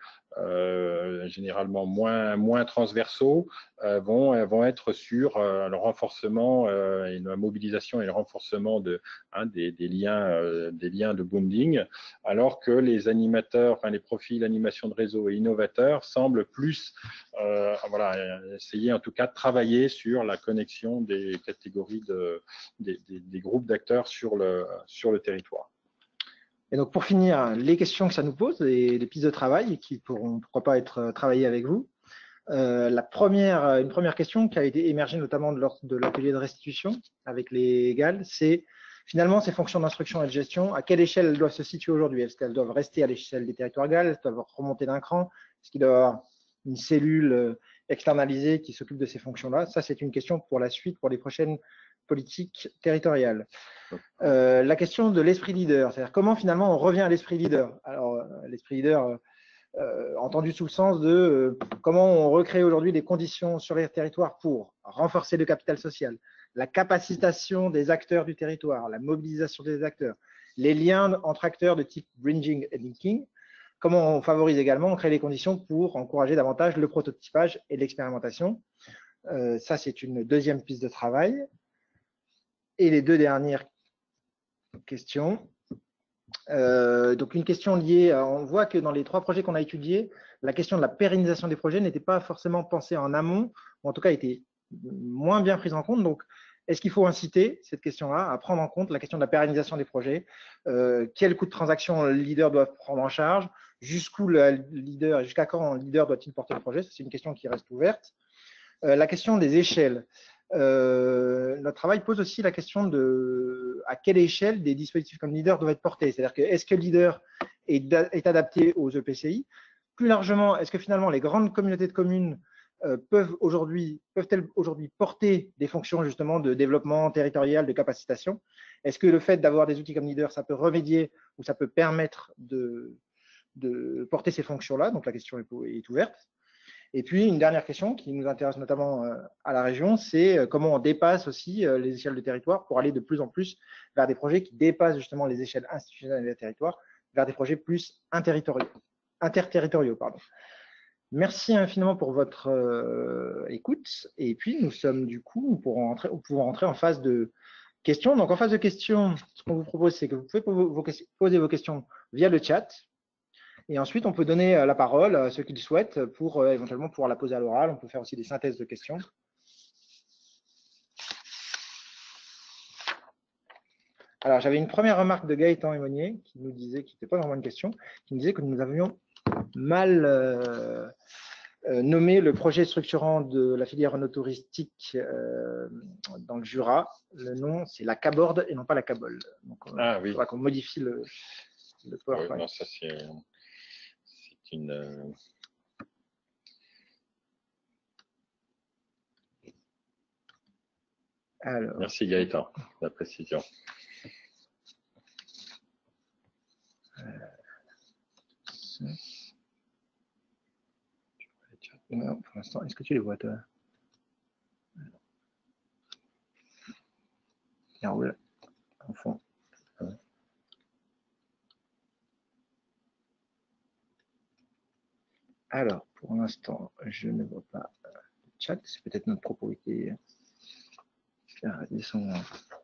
euh, généralement moins, moins transversaux, euh, vont, vont être sur euh, le renforcement euh, et la mobilisation et le renforcement de, hein, des, des, liens, euh, des liens de bonding, alors que les animateurs, enfin les profils animation de réseau et innovateurs semblent plus euh, voilà, essayer en tout cas de travailler sur la connexion des catégories de, des, des, des groupes d'acteurs sur le, sur le territoire. Et donc pour finir, les questions que ça nous pose, les, les pistes de travail qui pourront pourquoi pas être travaillées avec vous. Euh, la première, une première question qui a été émergée notamment lors de l'atelier de restitution avec les E G A L, c'est finalement ces fonctions d'instruction et de gestion, à quelle échelle elles doivent se situer aujourd'hui? Est-ce qu'elles doivent rester à l'échelle des territoires G A L? Est-ce qu'elles doivent remonter d'un cran? Est-ce qu'il doit y avoir une cellule externalisée qui s'occupe de ces fonctions-là? Ça, c'est une question pour la suite, pour les prochaines politiques territoriales. Euh, la question de l'esprit leader, c'est-à-dire comment finalement on revient à l'esprit leader. Alors, l'esprit leader, euh, entendu sous le sens de euh, comment on recrée aujourd'hui des conditions sur les territoires pour renforcer le capital social, la capacitation des acteurs du territoire, la mobilisation des acteurs, les liens entre acteurs de type bridging et linking. comment on favorise également, on crée les conditions pour encourager davantage le prototypage et l'expérimentation. Euh, ça, c'est une deuxième piste de travail. Et les deux dernières questions. Euh, donc, une question liée, à, on voit que dans les trois projets qu'on a étudiés, la question de la pérennisation des projets n'était pas forcément pensée en amont, ou en tout cas était moins bien prise en compte. Donc, est-ce qu'il faut inciter cette question-là à prendre en compte la question de la pérennisation des projets? euh, Quel coût de transaction le leader doit prendre en charge? Jusqu'où le leader, jusqu'à quand le leader doit-il porter le projet? C'est une question qui reste ouverte. Euh, la question des échelles. Euh, notre travail pose aussi la question de à quelle échelle des dispositifs comme leader doivent être portés. C'est-à-dire que est-ce que le leader est, est adapté aux E P C I? Plus largement, est-ce que finalement les grandes communautés de communes euh, peuvent aujourd'hui peuvent-elles aujourd'hui porter des fonctions justement de développement territorial, de capacitation? Est-ce que le fait d'avoir des outils comme leader, ça peut remédier ou ça peut permettre de, de porter ces fonctions-là? Donc la question est, est ouverte. Et puis, une dernière question qui nous intéresse notamment à la région, c'est comment on dépasse aussi les échelles de territoire pour aller de plus en plus vers des projets qui dépassent justement les échelles institutionnelles des territoires, vers des projets plus interterritoriaux. Pardon. Merci infiniment pour votre euh, écoute. Et puis, nous sommes du coup, nous pourrons rentrer, nous pouvons rentrer en phase de questions. Donc, en phase de questions, ce qu'on vous propose, c'est que vous pouvez poser vos questions via le chat. Et ensuite, on peut donner la parole à ceux qui le souhaitent pour euh, éventuellement pouvoir la poser à l'oral. On peut faire aussi des synthèses de questions. Alors, j'avais une première remarque de Gaëtan Aymonier qui nous disait, qui n'était pas vraiment une question, qui nous disait que nous avions mal euh, euh, nommé le projet structurant de la filière touristique euh, dans le Jura. Le nom, c'est la Caborde et non pas la Cabole. Donc, ah, il oui. faudra qu'on modifie le, le PowerPoint. Oui, non, ça c'est une. Euh... Alors, merci Gaëtan, la précision. Euh, non, pour l'instant, est-ce que tu les vois toi? Il roule en fond. Alors, pour l'instant, je ne vois pas le chat. C'est peut-être notre propriété. Descendons.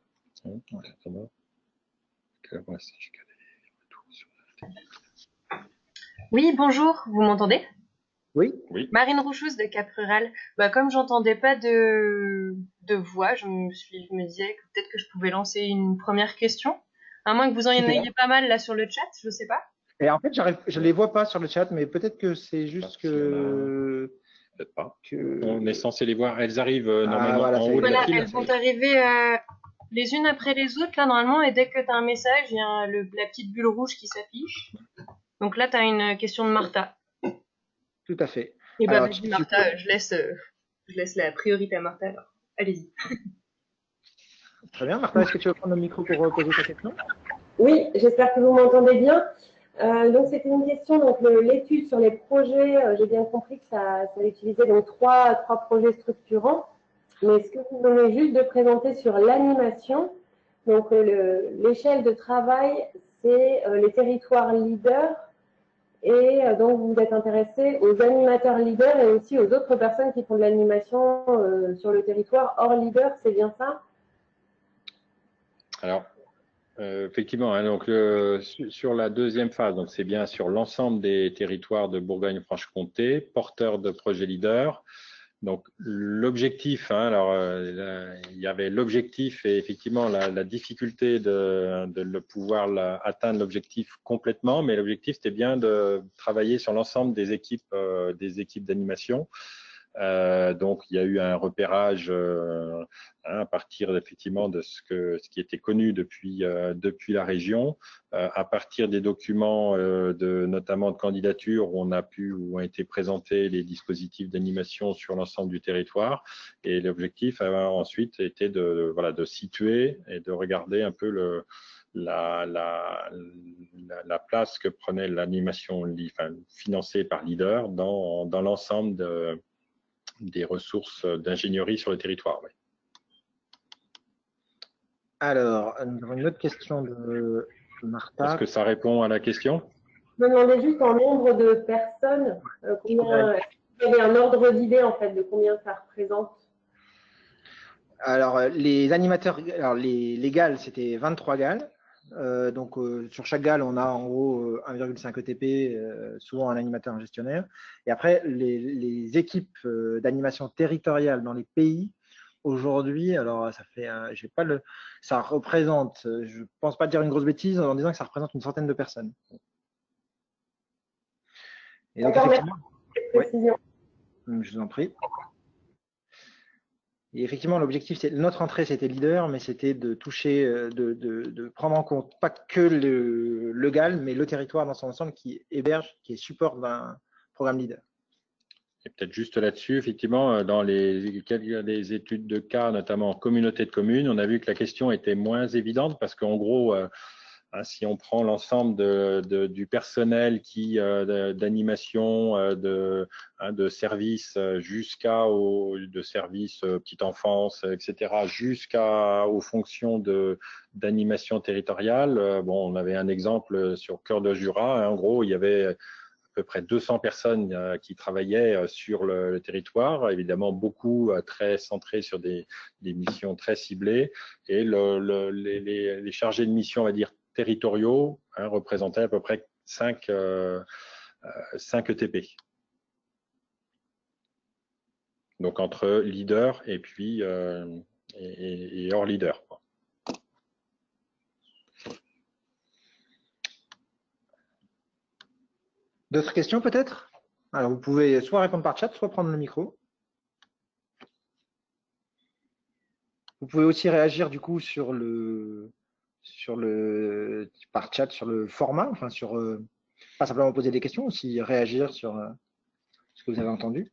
Oui, bonjour, vous m'entendez? Oui. Oui. Marine Rouchouz de Cap Rural. Bah, comme j'entendais pas de, de voix, je me, suis, je me disais que peut-être que je pouvais lancer une première question. À moins que vous en ayez pas mal là sur le chat, je sais pas. Et en fait, je ne les vois pas sur le chat, mais peut-être que c'est juste que. Peut-être pas. Que... On est censé les voir. Elles arrivent euh, normalement ah, voilà, en haut de voilà, la file. elles vont arriver euh, les unes après les autres, là, normalement, et dès que tu as un message, il y a le, la petite bulle rouge qui s'affiche. Donc là, tu as une question de Martha. Tout à fait. Et bah, vas-y, Martha, je laisse, euh, je laisse la priorité à Martha, alors. Allez-y. Très bien. Martha, est-ce que tu veux prendre le micro pour poser ta question? Oui, j'espère que vous m'entendez bien. Euh, donc, c'était une question, donc l'étude sur les projets, euh, j'ai bien compris que ça, ça utilisait donc trois, trois projets structurants. Mais est-ce que vous venez juste de présenter sur l'animation? Donc, euh, l'échelle de travail, c'est euh, les territoires leaders. Et euh, donc, vous êtes intéressé aux animateurs leaders et aussi aux autres personnes qui font de l'animation euh, sur le territoire hors leader, c'est bien ça? Alors, euh, effectivement, hein, donc le, sur la deuxième phase, donc c'est bien sur l'ensemble des territoires de Bourgogne-Franche-Comté, porteurs de projets leaders. Donc l'objectif, hein, alors euh, là, il y avait l'objectif et effectivement la, la difficulté de, de le pouvoir la, atteindre l'objectif complètement, mais l'objectif c'était bien de travailler sur l'ensemble des équipes, euh, des équipes d'animation. Euh, donc il y a eu un repérage euh, hein, à partir effectivement de ce que ce qui était connu depuis euh, depuis la région, euh, à partir des documents euh, de notamment de candidature où on a pu où ont été présentés les dispositifs d'animation sur l'ensemble du territoire, et l'objectif euh, ensuite était de voilà de situer et de regarder un peu le La, la, la, la place que prenait l'animation enfin, financée par Leader dans, dans l'ensemble de, des ressources d'ingénierie sur le territoire. Oui. Alors, nous avons une autre question de Martha. Est-ce que ça répond à la question? Je me demandais juste en nombre de personnes, euh, combien, il y avait un ordre d'idée en fait de combien ça représente. Alors, les animateurs, alors les, les GAL, c'était vingt-trois GAL. Euh, donc, euh, sur chaque GAL, on a en gros un virgule cinq E T P, euh, souvent un animateur, un gestionnaire. Et après, les, les équipes euh, d'animation territoriale dans les pays, aujourd'hui, alors ça fait, euh, j'ai pas le, ça représente, je pense pas dire une grosse bêtise en disant que ça représente une centaine de personnes. Et donc, effectivement, ouais, je vous en prie. Et effectivement, l'objectif, c'est notre entrée, c'était leader, mais c'était de toucher, de, de, de prendre en compte pas que le, le GAL, mais le territoire dans son ensemble qui héberge, qui est support d'un programme leader. Et peut-être juste là-dessus, effectivement, dans les, les études de cas, notamment en communauté de communes, on a vu que la question était moins évidente parce qu'en gros, euh, si on prend l'ensemble de, de, du personnel qui euh, d'animation, euh, de, hein, de services jusqu'à de services euh, petite enfance, et cetera, jusqu'à aux fonctions de d'animation territoriale. Euh, bon, on avait un exemple sur Cœur de Jura. Hein, en gros, il y avait à peu près deux cents personnes euh, qui travaillaient euh, sur le, le territoire, évidemment beaucoup euh, très centrés sur des, des missions très ciblées, et le, le, les, les, les chargés de mission, on va dire, territoriaux hein, représentaient à peu près cinq, euh, cinq E T P. Donc entre leader et puis euh, et, et hors leader. D'autres questions peut-être? Alors vous pouvez soit répondre par chat, soit prendre le micro. Vous pouvez aussi réagir du coup sur le sur le par chat sur le format, enfin sur euh, pas simplement poser des questions, aussi réagir sur euh, ce que vous avez entendu.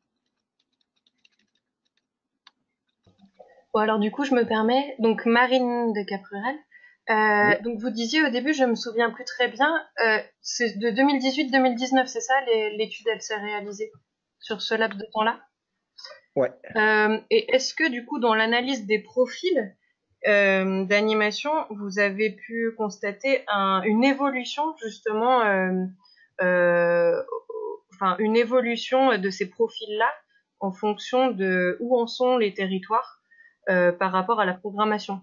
Bon alors du coup je me permets, donc Marine de Cap-Rural, euh, oui. Donc vous disiez au début, je me souviens plus très bien, euh, c'est de deux mille dix-huit deux mille dix-neuf, c'est ça, l'étude elle s'est réalisée sur ce laps de temps-là? Ouais. Euh, et est-ce que du coup dans l'analyse des profils euh, d'animation, vous avez pu constater un, une évolution justement, euh, euh, enfin une évolution de ces profils-là en fonction de où en sont les territoires euh, par rapport à la programmation?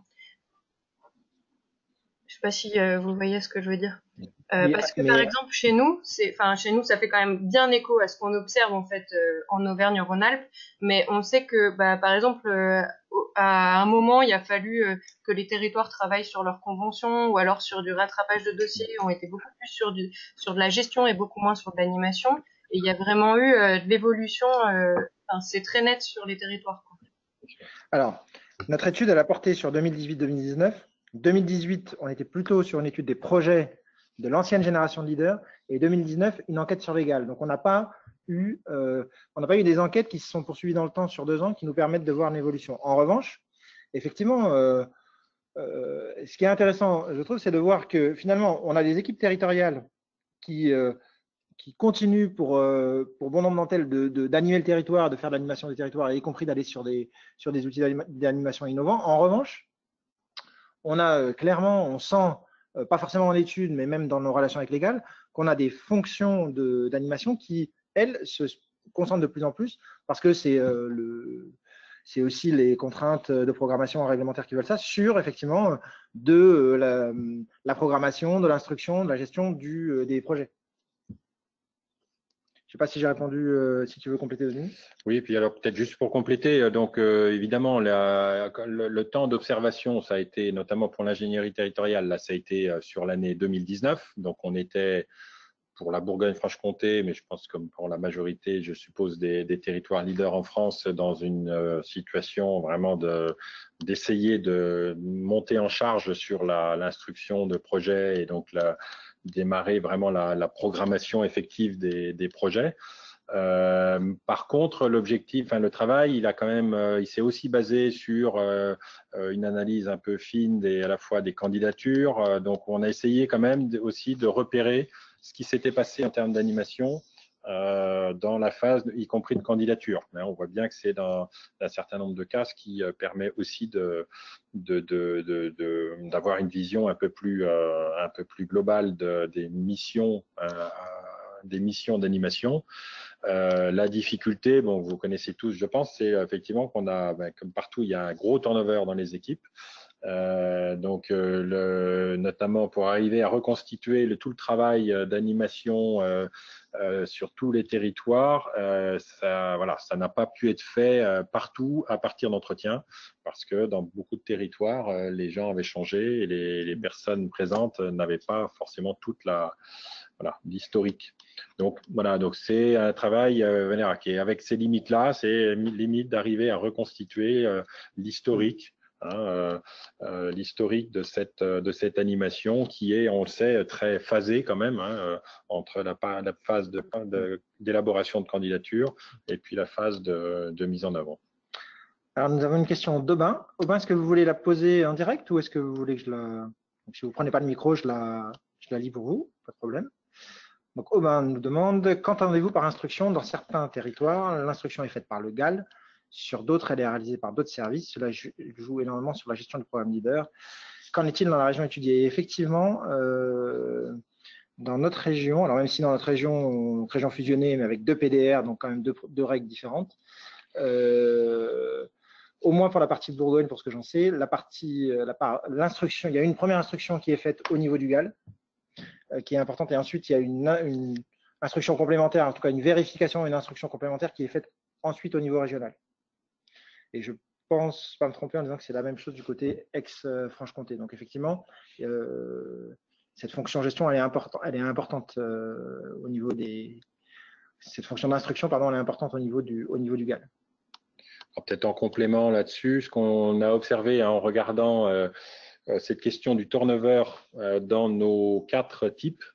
Je sais pas si euh, vous voyez ce que je veux dire. Euh, parce que mais... par exemple chez nous, c'est, enfin chez nous, ça fait quand même bien écho à ce qu'on observe en fait euh, en Auvergne-Rhône-Alpes, mais on sait que, bah, par exemple, euh, à un moment, il a fallu euh, que les territoires travaillent sur leurs conventions ou alors sur du rattrapage de dossiers. On était beaucoup plus sur du sur de la gestion et beaucoup moins sur de l'animation. Et il y a vraiment eu euh, de l'évolution. Euh, enfin, c'est très net sur les territoires, quoi. Alors, notre étude, elle a porté sur deux mille dix-huit deux mille dix-neuf. deux mille dix-huit, on était plutôt sur une étude des projets de l'ancienne génération de leaders, et deux mille dix-neuf, une enquête sur l'égal. Donc, on n'a pas eu, euh, on n'a pas eu des enquêtes qui se sont poursuivies dans le temps sur deux ans qui nous permettent de voir une évolution. En revanche, effectivement, euh, euh, ce qui est intéressant, je trouve, c'est de voir que finalement, on a des équipes territoriales qui, euh, qui continuent pour, euh, pour bon nombre d'entre elles d'animer de, de, le territoire, de faire de l'animation des territoires, et y compris d'aller sur des, sur des outils d'animation innovants. En revanche, on a euh, clairement, on sent, euh, pas forcément en études, mais même dans nos relations avec l'égal, qu'on a des fonctions d'animation qui, elles, se concentrent de plus en plus parce que c'est euh, le, c'est aussi les contraintes de programmation réglementaires qui veulent ça, sur effectivement de euh, la, la programmation, de l'instruction, de la gestion du, euh, des projets. Je ne sais pas si j'ai répondu, euh, si tu veux compléter, Denis. Oui, puis alors peut-être juste pour compléter, donc euh, évidemment, la, le, le temps d'observation, ça a été, notamment pour l'ingénierie territoriale, là, ça a été euh, sur l'année deux mille dix-neuf. Donc on était pour la Bourgogne-Franche-Comté, mais je pense comme pour la majorité, je suppose, des, des territoires leaders en France, dans une euh, situation vraiment de d'essayer de monter en charge sur l'instruction de projets et donc la démarrer vraiment la, la programmation effective des, des projets. Euh, par contre, l'objectif, enfin, le travail, il a quand même, euh, il s'est aussi basé sur euh, une analyse un peu fine des, à la fois des candidatures. Euh, donc, on a essayé quand même de, aussi de repérer ce qui s'était passé en termes d'animation euh, dans la phase, y compris de candidature. Hein, on voit bien que c'est dans un certain nombre de cas, ce qui euh, permet aussi de, de, de, de, de, d'avoir une vision un peu plus, euh, un peu plus globale de, des missions, euh, des missions d'animation. Euh, la difficulté, bon, vous connaissez tous, je pense, c'est effectivement qu'on a, ben, comme partout, il y a un gros turnover dans les équipes. Euh, donc, euh, le, notamment pour arriver à reconstituer le, tout le travail euh, d'animation euh, euh, sur tous les territoires, euh, ça, voilà, ça n'a pas pu être fait euh, partout à partir d'entretiens, parce que dans beaucoup de territoires, euh, les gens avaient changé et les, les personnes présentes n'avaient pas forcément toute la, voilà, l'historique. Donc voilà, donc c'est un travail euh, qui est avec ces limites-là, c'est limite d'arriver à reconstituer euh, l'historique. Hein, euh, euh, l'historique de cette, de cette animation qui est, on le sait, très phasée quand même, hein, euh, entre la, la phase d'élaboration de, de, de candidature et puis la phase de, de mise en avant. Alors, nous avons une question d'Aubin. Aubin, est-ce que vous voulez la poser en direct ou est-ce que vous voulez que je la… Donc, si vous ne prenez pas le micro, je la, je la lis pour vous, pas de problème. Donc, Aubin nous demande, qu'entendez-vous par instruction dans certains territoires? L'instruction est faite par le G A L. Sur d'autres, elle est réalisée par d'autres services. Cela joue énormément sur la gestion du programme leader. Qu'en est-il dans la région étudiée? Effectivement, euh, dans notre région, alors même si dans notre région, notre région fusionnée, mais avec deux P D R, donc quand même deux, deux règles différentes, euh, au moins pour la partie de Bourgogne, pour ce que j'en sais, la partie, l'instruction, il y a une première instruction qui est faite au niveau du G A L, euh, qui est importante, et ensuite il y a une, une instruction complémentaire, en tout cas une vérification, une instruction complémentaire qui est faite ensuite au niveau régional. Et je pense pas me tromper en disant que c'est la même chose du côté ex-Franche-Comté. Donc effectivement, euh, cette fonction gestion, elle est importante, elle est importante euh, au niveau des, cette fonction d'instruction, pardon, elle est importante au niveau du, au niveau du G A L. Peut-être en complément là-dessus, ce qu'on a observé hein, en regardant euh, cette question du turnover euh, dans nos quatre types.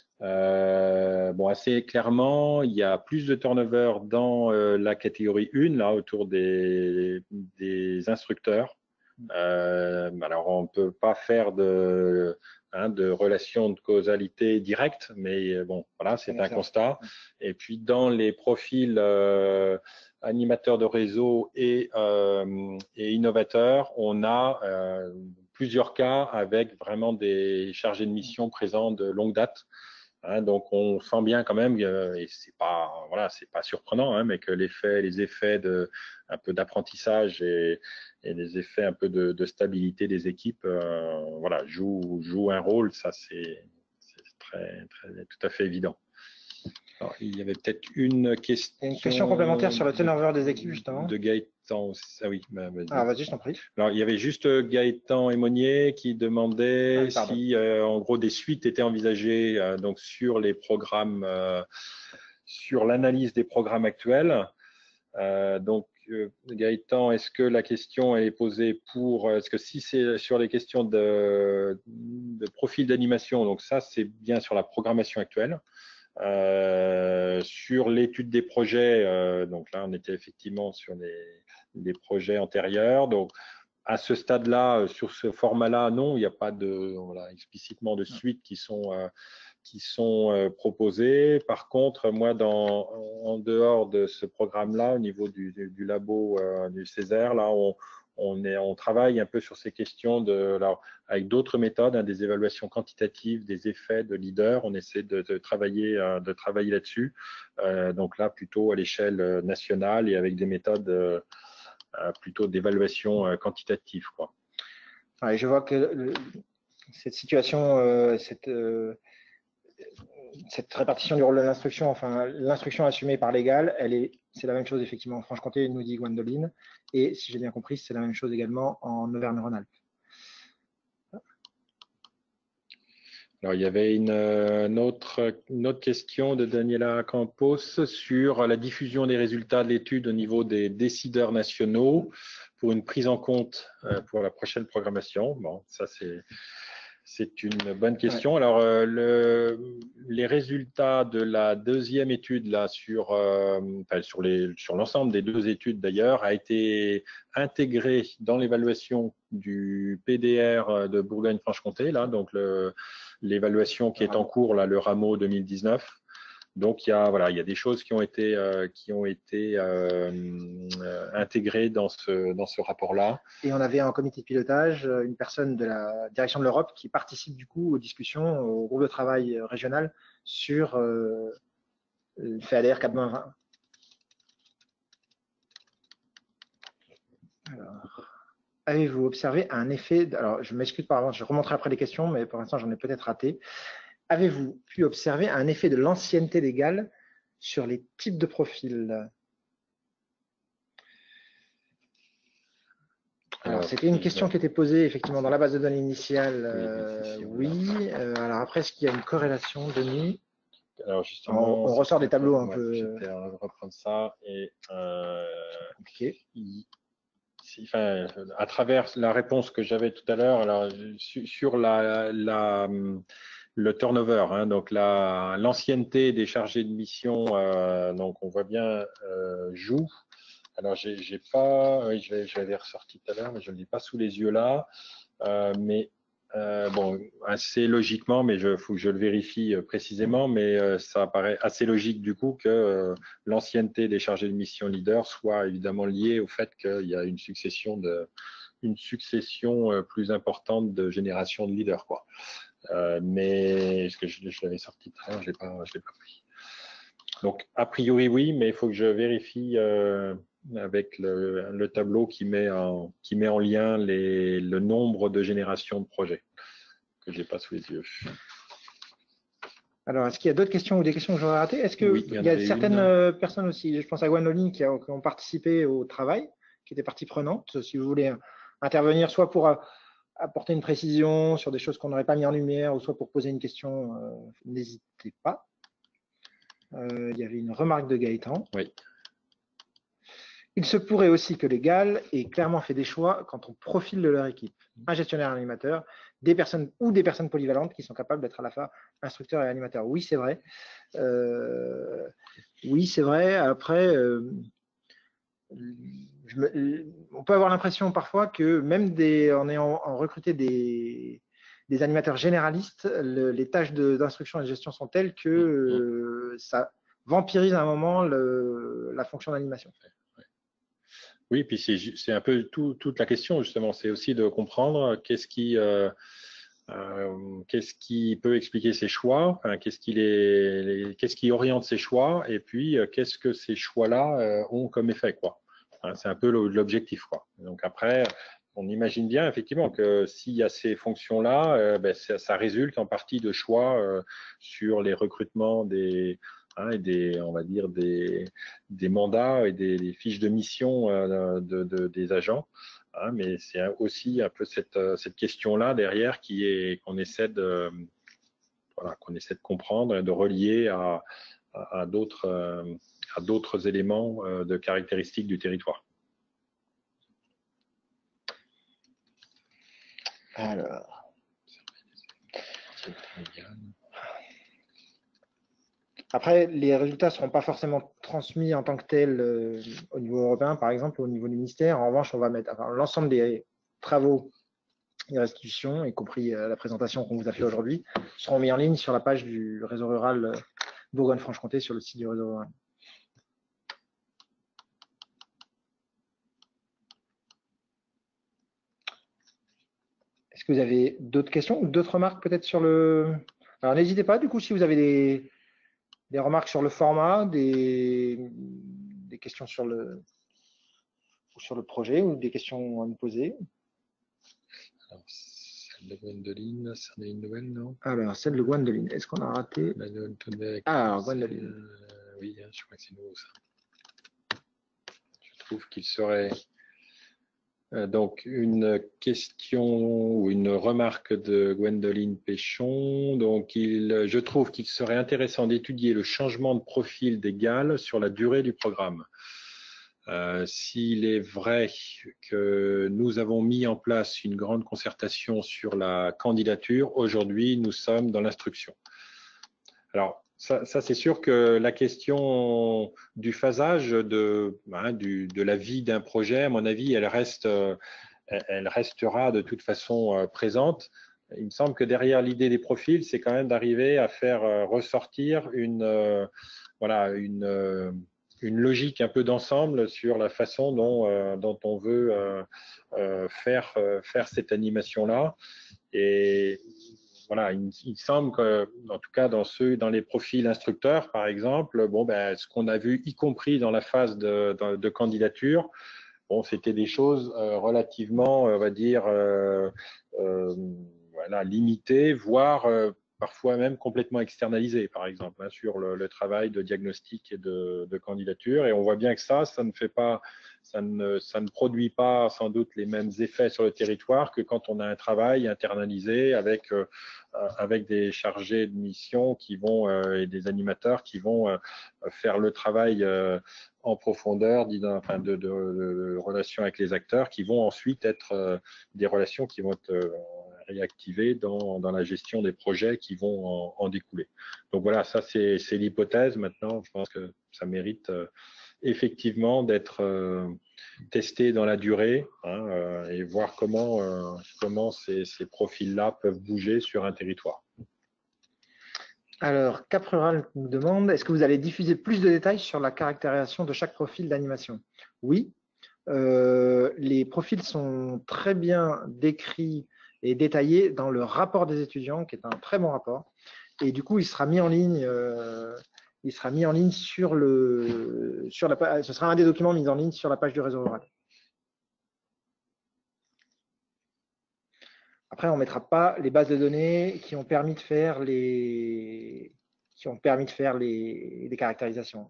Euh, bon, assez clairement, il y a plus de turnover dans euh, la catégorie un, là, autour des, des instructeurs. Euh, alors, on ne peut pas faire de, hein, de relation de causalité directe, mais bon, voilà, c'est un constat. Et puis, dans les profils euh, animateurs de réseau et, euh, et innovateurs, on a euh, plusieurs cas avec vraiment des chargés de mission présents de longue date. Hein, donc on sent bien quand même, euh, et c'est pas voilà, c'est pas surprenant, hein, mais que l'effet, les effets de un peu d'apprentissage et, et les effets un peu de, de stabilité des équipes, euh, voilà, jouent jouent un rôle. Ça c'est très très tout à fait évident. Alors, il y avait peut-être une question. Une question complémentaire sur le turnover des équipes, justement. De Gaëtan. Ah oui, bah, vas-y. Ah, vas-y, je t'en prie. Alors, il y avait juste Gaëtan Aymonier qui demandait ah, si, euh, en gros, des suites étaient envisagées euh, donc sur les programmes, euh, sur l'analyse des programmes actuels. Euh, donc, euh, Gaëtan, est-ce que la question est posée pour, est-ce que si c'est sur les questions de, de profil d'animation, donc ça, c'est bien sur la programmation actuelle. Euh, sur l'étude des projets, euh, donc là on était effectivement sur les, les projets antérieurs. Donc à ce stade-là, sur ce format-là, non, il n'y a pas de voilà, explicitement de suites qui sont euh, qui sont euh, proposées. Par contre, moi, dans en dehors de ce programme-là, au niveau du, du, du labo euh, du Césaire, là, on On, est, on travaille un peu sur ces questions de, alors, avec d'autres méthodes, hein, des évaluations quantitatives, des effets de leader. On essaie de, de travailler, euh, de travailler là-dessus. Euh, donc là, plutôt à l'échelle nationale et avec des méthodes euh, plutôt d'évaluation euh, quantitative, quoi. Ouais, je vois que le, cette situation, euh, cette, euh, cette répartition du rôle de l'instruction, enfin l'instruction assumée par l'égal, elle est, c'est la même chose effectivement en Franche-Comté, nous dit Gwendoline, et si j'ai bien compris, c'est la même chose également en Auvergne-Rhône-Alpes. Alors il y avait une, une, autre, une autre question de Daniela Campos sur la diffusion des résultats de l'étude au niveau des décideurs nationaux pour une prise en compte euh, pour la prochaine programmation. Bon, ça c'est C'est une bonne question. Ouais. Alors, euh, le, les résultats de la deuxième étude là sur, euh, enfin, sur les sur l'ensemble des deux études d'ailleurs a été intégré dans l'évaluation du P D R de Bourgogne-Franche-Comté là, donc l'évaluation qui est en cours là, le rameau deux mille dix-neuf. Donc il y a voilà, il y a des choses qui ont été euh, qui ont été euh, intégrées dans ce dans ce rapport-là. Et on avait en comité de pilotage une personne de la direction de l'Europe qui participe du coup aux discussions, au groupe de travail régional sur euh, le F E A D R quatre point vingt. Alors, avez-vous observé un effet, alors je m'excuse par avance, je remonterai après les questions, mais pour l'instant j'en ai peut-être raté. Avez-vous pu observer un effet de l'ancienneté légale sur les types de profils? Alors, c'était une question qui était posée effectivement dans la base de données initiale. Euh, oui. oui. Euh, alors après, est-ce qu'il y a une corrélation, Denis? Alors justement, on, on ressort des tableaux un ouais, peu. J'étais en train de reprendre ça et euh, compliqué. Il, enfin, à travers la réponse que j'avais tout à l'heure, alors sur la, la le turnover, hein, donc l'ancienneté des chargés de mission, euh, donc on voit bien euh, joue. Alors j'ai pas, oui, je l'avais ressorti tout à l'heure, mais je ne l'ai pas sous les yeux là. Euh, mais euh, bon, assez logiquement, mais il faut que je le vérifie précisément, mais euh, ça paraît assez logique du coup que euh, l'ancienneté des chargés de mission leader soit évidemment liée au fait qu'il y a une succession de une succession euh, plus importante de générations de leaders, quoi. Euh, mais est-ce que je, je l'avais sorti tout à l'heure, je l'ai pas, je l'ai pas pris. Donc a priori oui, mais il faut que je vérifie euh, avec le, le tableau qui met en, qui met en lien les, le nombre de générations de projets que j'ai pas sous les yeux. Alors, est-ce qu'il y a d'autres questions ou des questions que j'aurais ratées? Est-ce qu'il oui, y, y a certaines une. personnes aussi, je pense à Gwenoline, qui, qui ont participé au travail, qui étaient partie prenante, si vous voulez intervenir, soit pour apporter une précision sur des choses qu'on n'aurait pas mis en lumière, ou soit pour poser une question, euh, n'hésitez pas. Euh, il y avait une remarque de Gaëtan. Oui. Il se pourrait aussi que les G A L aient clairement fait des choix quant au profil de leur équipe. Un gestionnaire animateur, des personnes ou des personnes polyvalentes qui sont capables d'être à la fois instructeurs et animateurs. Oui, c'est vrai. Euh, oui, c'est vrai. Après, euh, je me, on peut avoir l'impression parfois que même des, en ayant en recruté des, des animateurs généralistes, le, les tâches d'instruction et de gestion sont telles que euh, ça vampirise à un moment le, la fonction d'animation. Oui, puis c'est un peu tout, toute la question justement, c'est aussi de comprendre qu'est-ce qui, euh, euh, qu'est-ce qui peut expliquer ces choix, enfin, qu'est-ce qui, les, qu'est-ce qui oriente ces choix, et puis euh, qu'est-ce que ces choix-là euh, ont comme effet, quoi. Enfin, c'est un peu l'objectif, quoi. Donc après, on imagine bien effectivement que s'il y a ces fonctions-là, euh, ben, ça, ça résulte en partie de choix euh, sur les recrutements des Hein, et des, on va dire des, des mandats et des, des fiches de mission euh, de, de, des agents. Hein, mais c'est aussi un peu cette, cette question-là derrière qui est qu'on essaie de voilà, qu'on essaie de comprendre et de relier à, à, à d'autres à d'autres éléments de caractéristiques du territoire. Alors. Après, les résultats ne seront pas forcément transmis en tant que tels euh, au niveau européen, par exemple, au niveau du ministère. En revanche, on va mettre enfin, l'ensemble des travaux et restitutions, y compris euh, la présentation qu'on vous a fait aujourd'hui, seront mis en ligne sur la page du réseau rural euh, Bourgogne-Franche-Comté, sur le site du réseau rural. Est-ce que vous avez d'autres questions ou d'autres remarques peut-être sur le… Alors, n'hésitez pas, du coup, si vous avez des… Des remarques sur le format, des, des questions sur le, sur le projet ou des questions à me poser. Alors, celle de Gwendoline, c'en est une nouvelle, non? Alors, celle de Gwendoline, est-ce qu'on a raté? Ah, Gwendoline. Euh, oui, je crois que c'est nouveau ça. Je trouve qu'il serait… Donc, une question ou une remarque de Gwendoline Péchon. Donc, il, je trouve qu'il serait intéressant d'étudier le changement de profil des G A L sur la durée du programme. Euh, S'il est vrai que nous avons mis en place une grande concertation sur la candidature, aujourd'hui, nous sommes dans l'instruction. Alors, ça, ça c'est sûr que la question du phasage de, hein, du, de la vie d'un projet, à mon avis, elle, reste, elle restera de toute façon présente. il me semble que derrière l'idée des profils, c'est quand même d'arriver à faire euh, ressortir une, euh, voilà, une, euh, une logique un peu d'ensemble sur la façon dont, euh, dont on veut euh, euh, faire, euh, faire cette animation-là. Et voilà, il, il semble que, en tout cas dans ceux, dans les profils instructeurs, par exemple, bon, ben, ce qu'on a vu, y compris dans la phase de, de, de candidature, bon, c'était des choses euh, relativement, on va dire, euh, euh, voilà, limitées, voire euh, parfois même complètement externalisées, par exemple, hein, sur le, le travail de diagnostic et de, de candidature. Et on voit bien que ça, ça ne fait pas, ça ne, ça ne produit pas sans doute les mêmes effets sur le territoire que quand on a un travail internalisé avec euh, avec des chargés de mission qui vont euh, et des animateurs qui vont euh, faire le travail euh, en profondeur, enfin de, de, de relations avec les acteurs, qui vont ensuite être euh, des relations qui vont être euh, réactivées dans, dans la gestion des projets qui vont en, en découler. Donc voilà, ça c'est l'hypothèse. Maintenant, je pense que ça mérite euh, effectivement d'être euh, testé dans la durée, hein, euh, et voir comment, euh, comment ces, ces profils-là peuvent bouger sur un territoire. Alors, Cap Rural nous demande, est-ce que vous allez diffuser plus de détails sur la caractérisation de chaque profil d'animation? Oui, euh, les profils sont très bien décrits et détaillés dans le rapport des étudiants, qui est un très bon rapport. Et du coup, il sera mis en ligne, euh, il sera mis en ligne sur le, sur la page, ce sera un des documents mis en ligne sur la page du réseau rural. Après, on ne mettra pas les bases de données qui ont permis de faire les, qui ont permis de faire les, les caractérisations.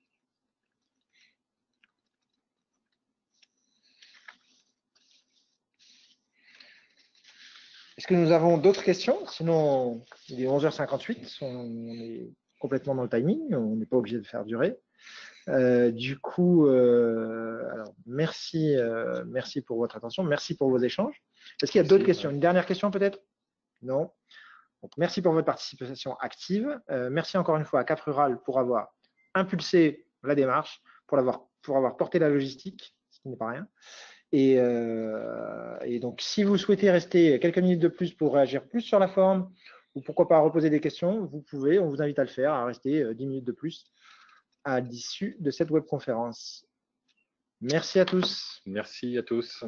Est-ce que nous avons d'autres questions? Sinon, il est onze heures cinquante-huit, on est complètement dans le timing, on n'est pas obligé de faire durer. Euh, du coup, euh, alors, merci, euh, merci pour votre attention, merci pour vos échanges. Est-ce qu'il y a d'autres questions? Une dernière question peut-être? Non. Donc, merci pour votre participation active. Euh, merci encore une fois à Cap Rural pour avoir impulsé la démarche, pour, avoir, pour avoir porté la logistique, ce qui n'est pas rien. Et, euh, et donc, si vous souhaitez rester quelques minutes de plus pour réagir plus sur la forme, ou pourquoi pas reposer des questions, vous pouvez, on vous invite à le faire, à rester dix minutes de plus à l'issue de cette webconférence. Merci à tous. Merci à tous.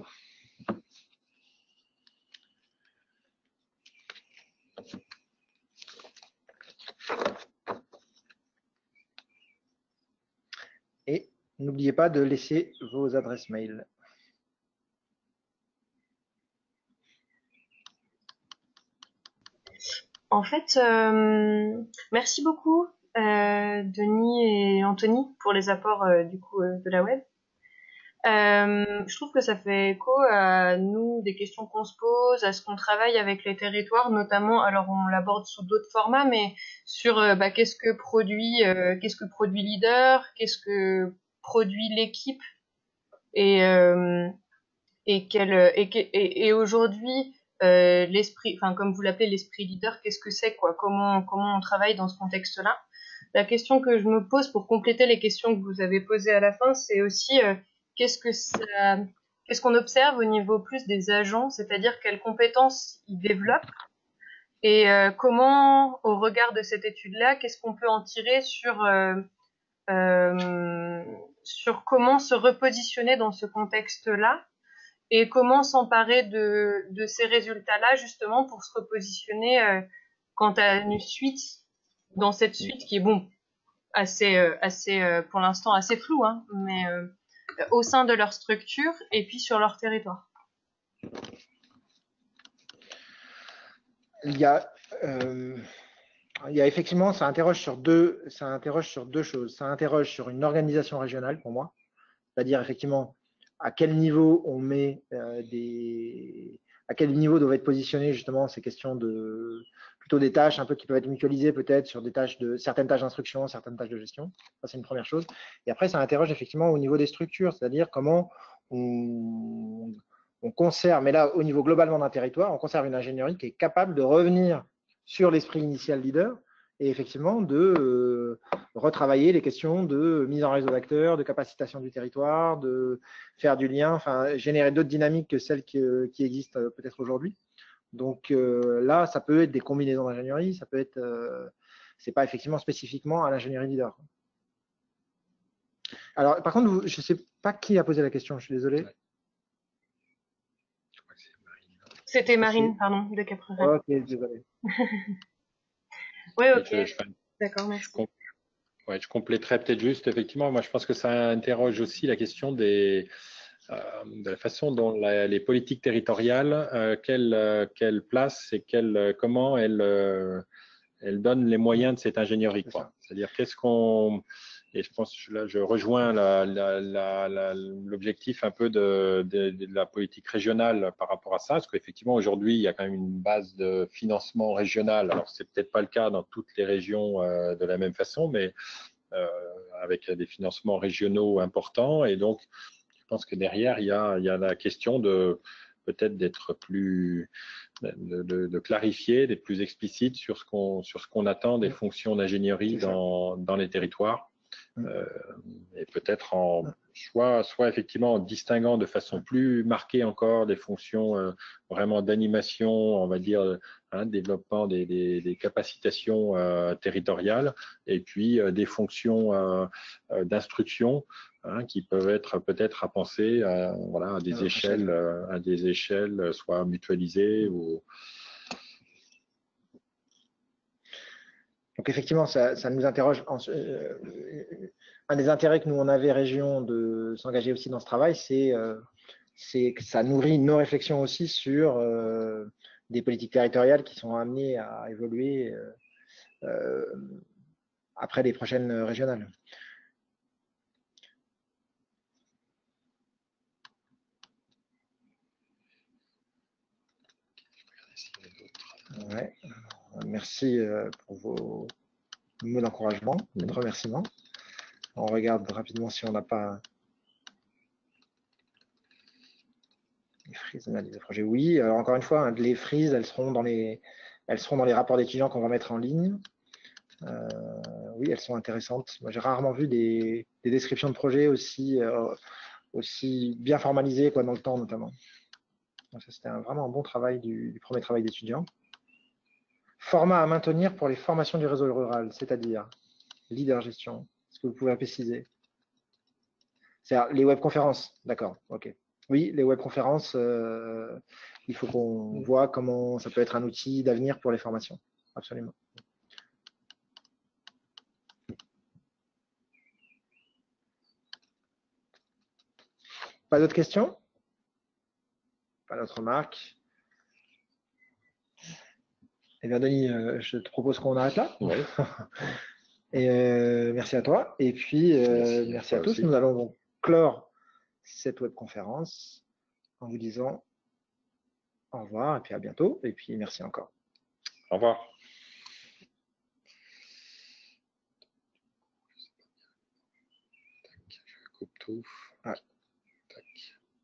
Et n'oubliez pas de laisser vos adresses mail. En fait, euh, merci beaucoup euh, Denis et Anthony pour les apports euh, du coup euh, de la web. Euh, je trouve que ça fait écho à nous, des questions qu'on se pose, à ce qu'on travaille avec les territoires, notamment, alors on l'aborde sous d'autres formats, mais sur euh, bah, qu'est-ce que produit, euh, qu'est-ce que produit Leader, qu'est-ce que produit l'équipe, et euh, et quel et, et, et aujourd'hui euh, l'esprit, enfin comme vous l'appelez l'esprit leader, qu'est-ce que c'est quoi, comment comment on travaille dans ce contexte-là. La question que je me pose pour compléter les questions que vous avez posées à la fin, c'est aussi euh, qu'est-ce que ça, qu'est-ce qu'on observe au niveau plus des agents, c'est-à-dire quelles compétences ils développent et euh, comment, au regard de cette étude-là, qu'est-ce qu'on peut en tirer sur euh, euh, sur comment se repositionner dans ce contexte-là et comment s'emparer de, de ces résultats-là justement pour se repositionner euh, quant à une suite, dans cette suite qui est bon assez euh, assez euh, pour l'instant assez floue, hein, mais euh, au sein de leur structure et puis sur leur territoire. Il y a, euh, il y a effectivement, ça interroge sur deux, ça interroge sur deux choses. Ça interroge sur une organisation régionale pour moi, c'est-à-dire effectivement à quel niveau on met euh, des, à quel niveau doivent être positionnées justement ces questions de plutôt des tâches un peu qui peuvent être mutualisées peut-être sur des tâches de certaines tâches d'instruction, certaines tâches de gestion. Ça c'est une première chose. Et après ça interroge effectivement au niveau des structures, c'est-à-dire comment on, on conserve, mais là au niveau globalement d'un territoire, on conserve une ingénierie qui est capable de revenir sur l'esprit initial leader et effectivement de euh, retravailler les questions de mise en réseau d'acteurs, de capacitation du territoire, de faire du lien, enfin générer d'autres dynamiques que celles qui, qui existent peut-être aujourd'hui. Donc euh, là, ça peut être des combinaisons d'ingénierie, ça peut être, euh, c'est pas effectivement spécifiquement à l'ingénierie leader. Alors, par contre, je ne sais pas qui a posé la question, je suis désolé. C'était Marine, pardon, de Caprera. Ok, désolé. Oui, ok. D'accord, merci. Je, ouais, je compléterai peut-être juste, effectivement, moi je pense que ça interroge aussi la question des, euh, de la façon dont la, les politiques territoriales, euh, quelle, euh, quelle place et quelle, comment elles, euh, elles donnent les moyens de cette ingénierie. C'est-à-dire qu'est-ce qu'on... Et je pense là, je rejoins l'objectif un peu de, de, de la politique régionale par rapport à ça, parce qu'effectivement aujourd'hui il y a quand même une base de financement régional. Alors c'est peut-être pas le cas dans toutes les régions euh, de la même façon, mais euh, avec des financements régionaux importants. Et donc je pense que derrière il y a, il y a la question de peut-être d'être plus de, de, de clarifier, d'être plus explicite sur ce qu'on sur ce qu'on attend des fonctions d'ingénierie dans, dans les territoires. Euh, et peut-être en soit, soit effectivement en distinguant de façon plus marquée encore des fonctions euh, vraiment d'animation, on va dire, hein, développement des, des, des capacitations euh, territoriales, et puis euh, des fonctions euh, euh, d'instruction hein, qui peuvent être peut-être à penser à, voilà, à des Alors, échelles, euh, à des échelles soit mutualisées ou Donc effectivement, ça, ça nous interroge. En, euh, un des intérêts que nous on avait région de s'engager aussi dans ce travail, c'est euh, que ça nourrit nos réflexions aussi sur euh, des politiques territoriales qui sont amenées à évoluer euh, euh, après les prochaines régionales. Ouais. Merci pour vos mots d'encouragement, de remerciements. On regarde rapidement si on n'a pas les frises d'analyse de projet. Oui, alors encore une fois, les frises, elles seront dans les, elles seront dans les rapports d'étudiants qu'on va mettre en ligne. Euh, oui, elles sont intéressantes. Moi, j'ai rarement vu des, des descriptions de projets aussi, euh, aussi bien formalisées, quoi, dans le temps notamment. C'était vraiment un bon travail du, du premier travail d'étudiant. Format à maintenir pour les formations du réseau rural, c'est-à-dire leader gestion. Est-ce que vous pouvez préciser? C'est-à-dire les webconférences, d'accord, ok. Oui, les webconférences, euh, il faut qu'on voit comment ça peut être un outil d'avenir pour les formations, absolument. Pas d'autres questions? Pas d'autres remarques? Eh bien, Denis, euh, je te propose qu'on arrête là. oui. Et euh, merci à toi. Et puis, euh, merci, merci à, à tous. Aussi. Nous allons donc clore cette webconférence en vous disant au revoir et puis à bientôt. Et puis, merci encore. Au revoir. Je coupe tout. Ouais.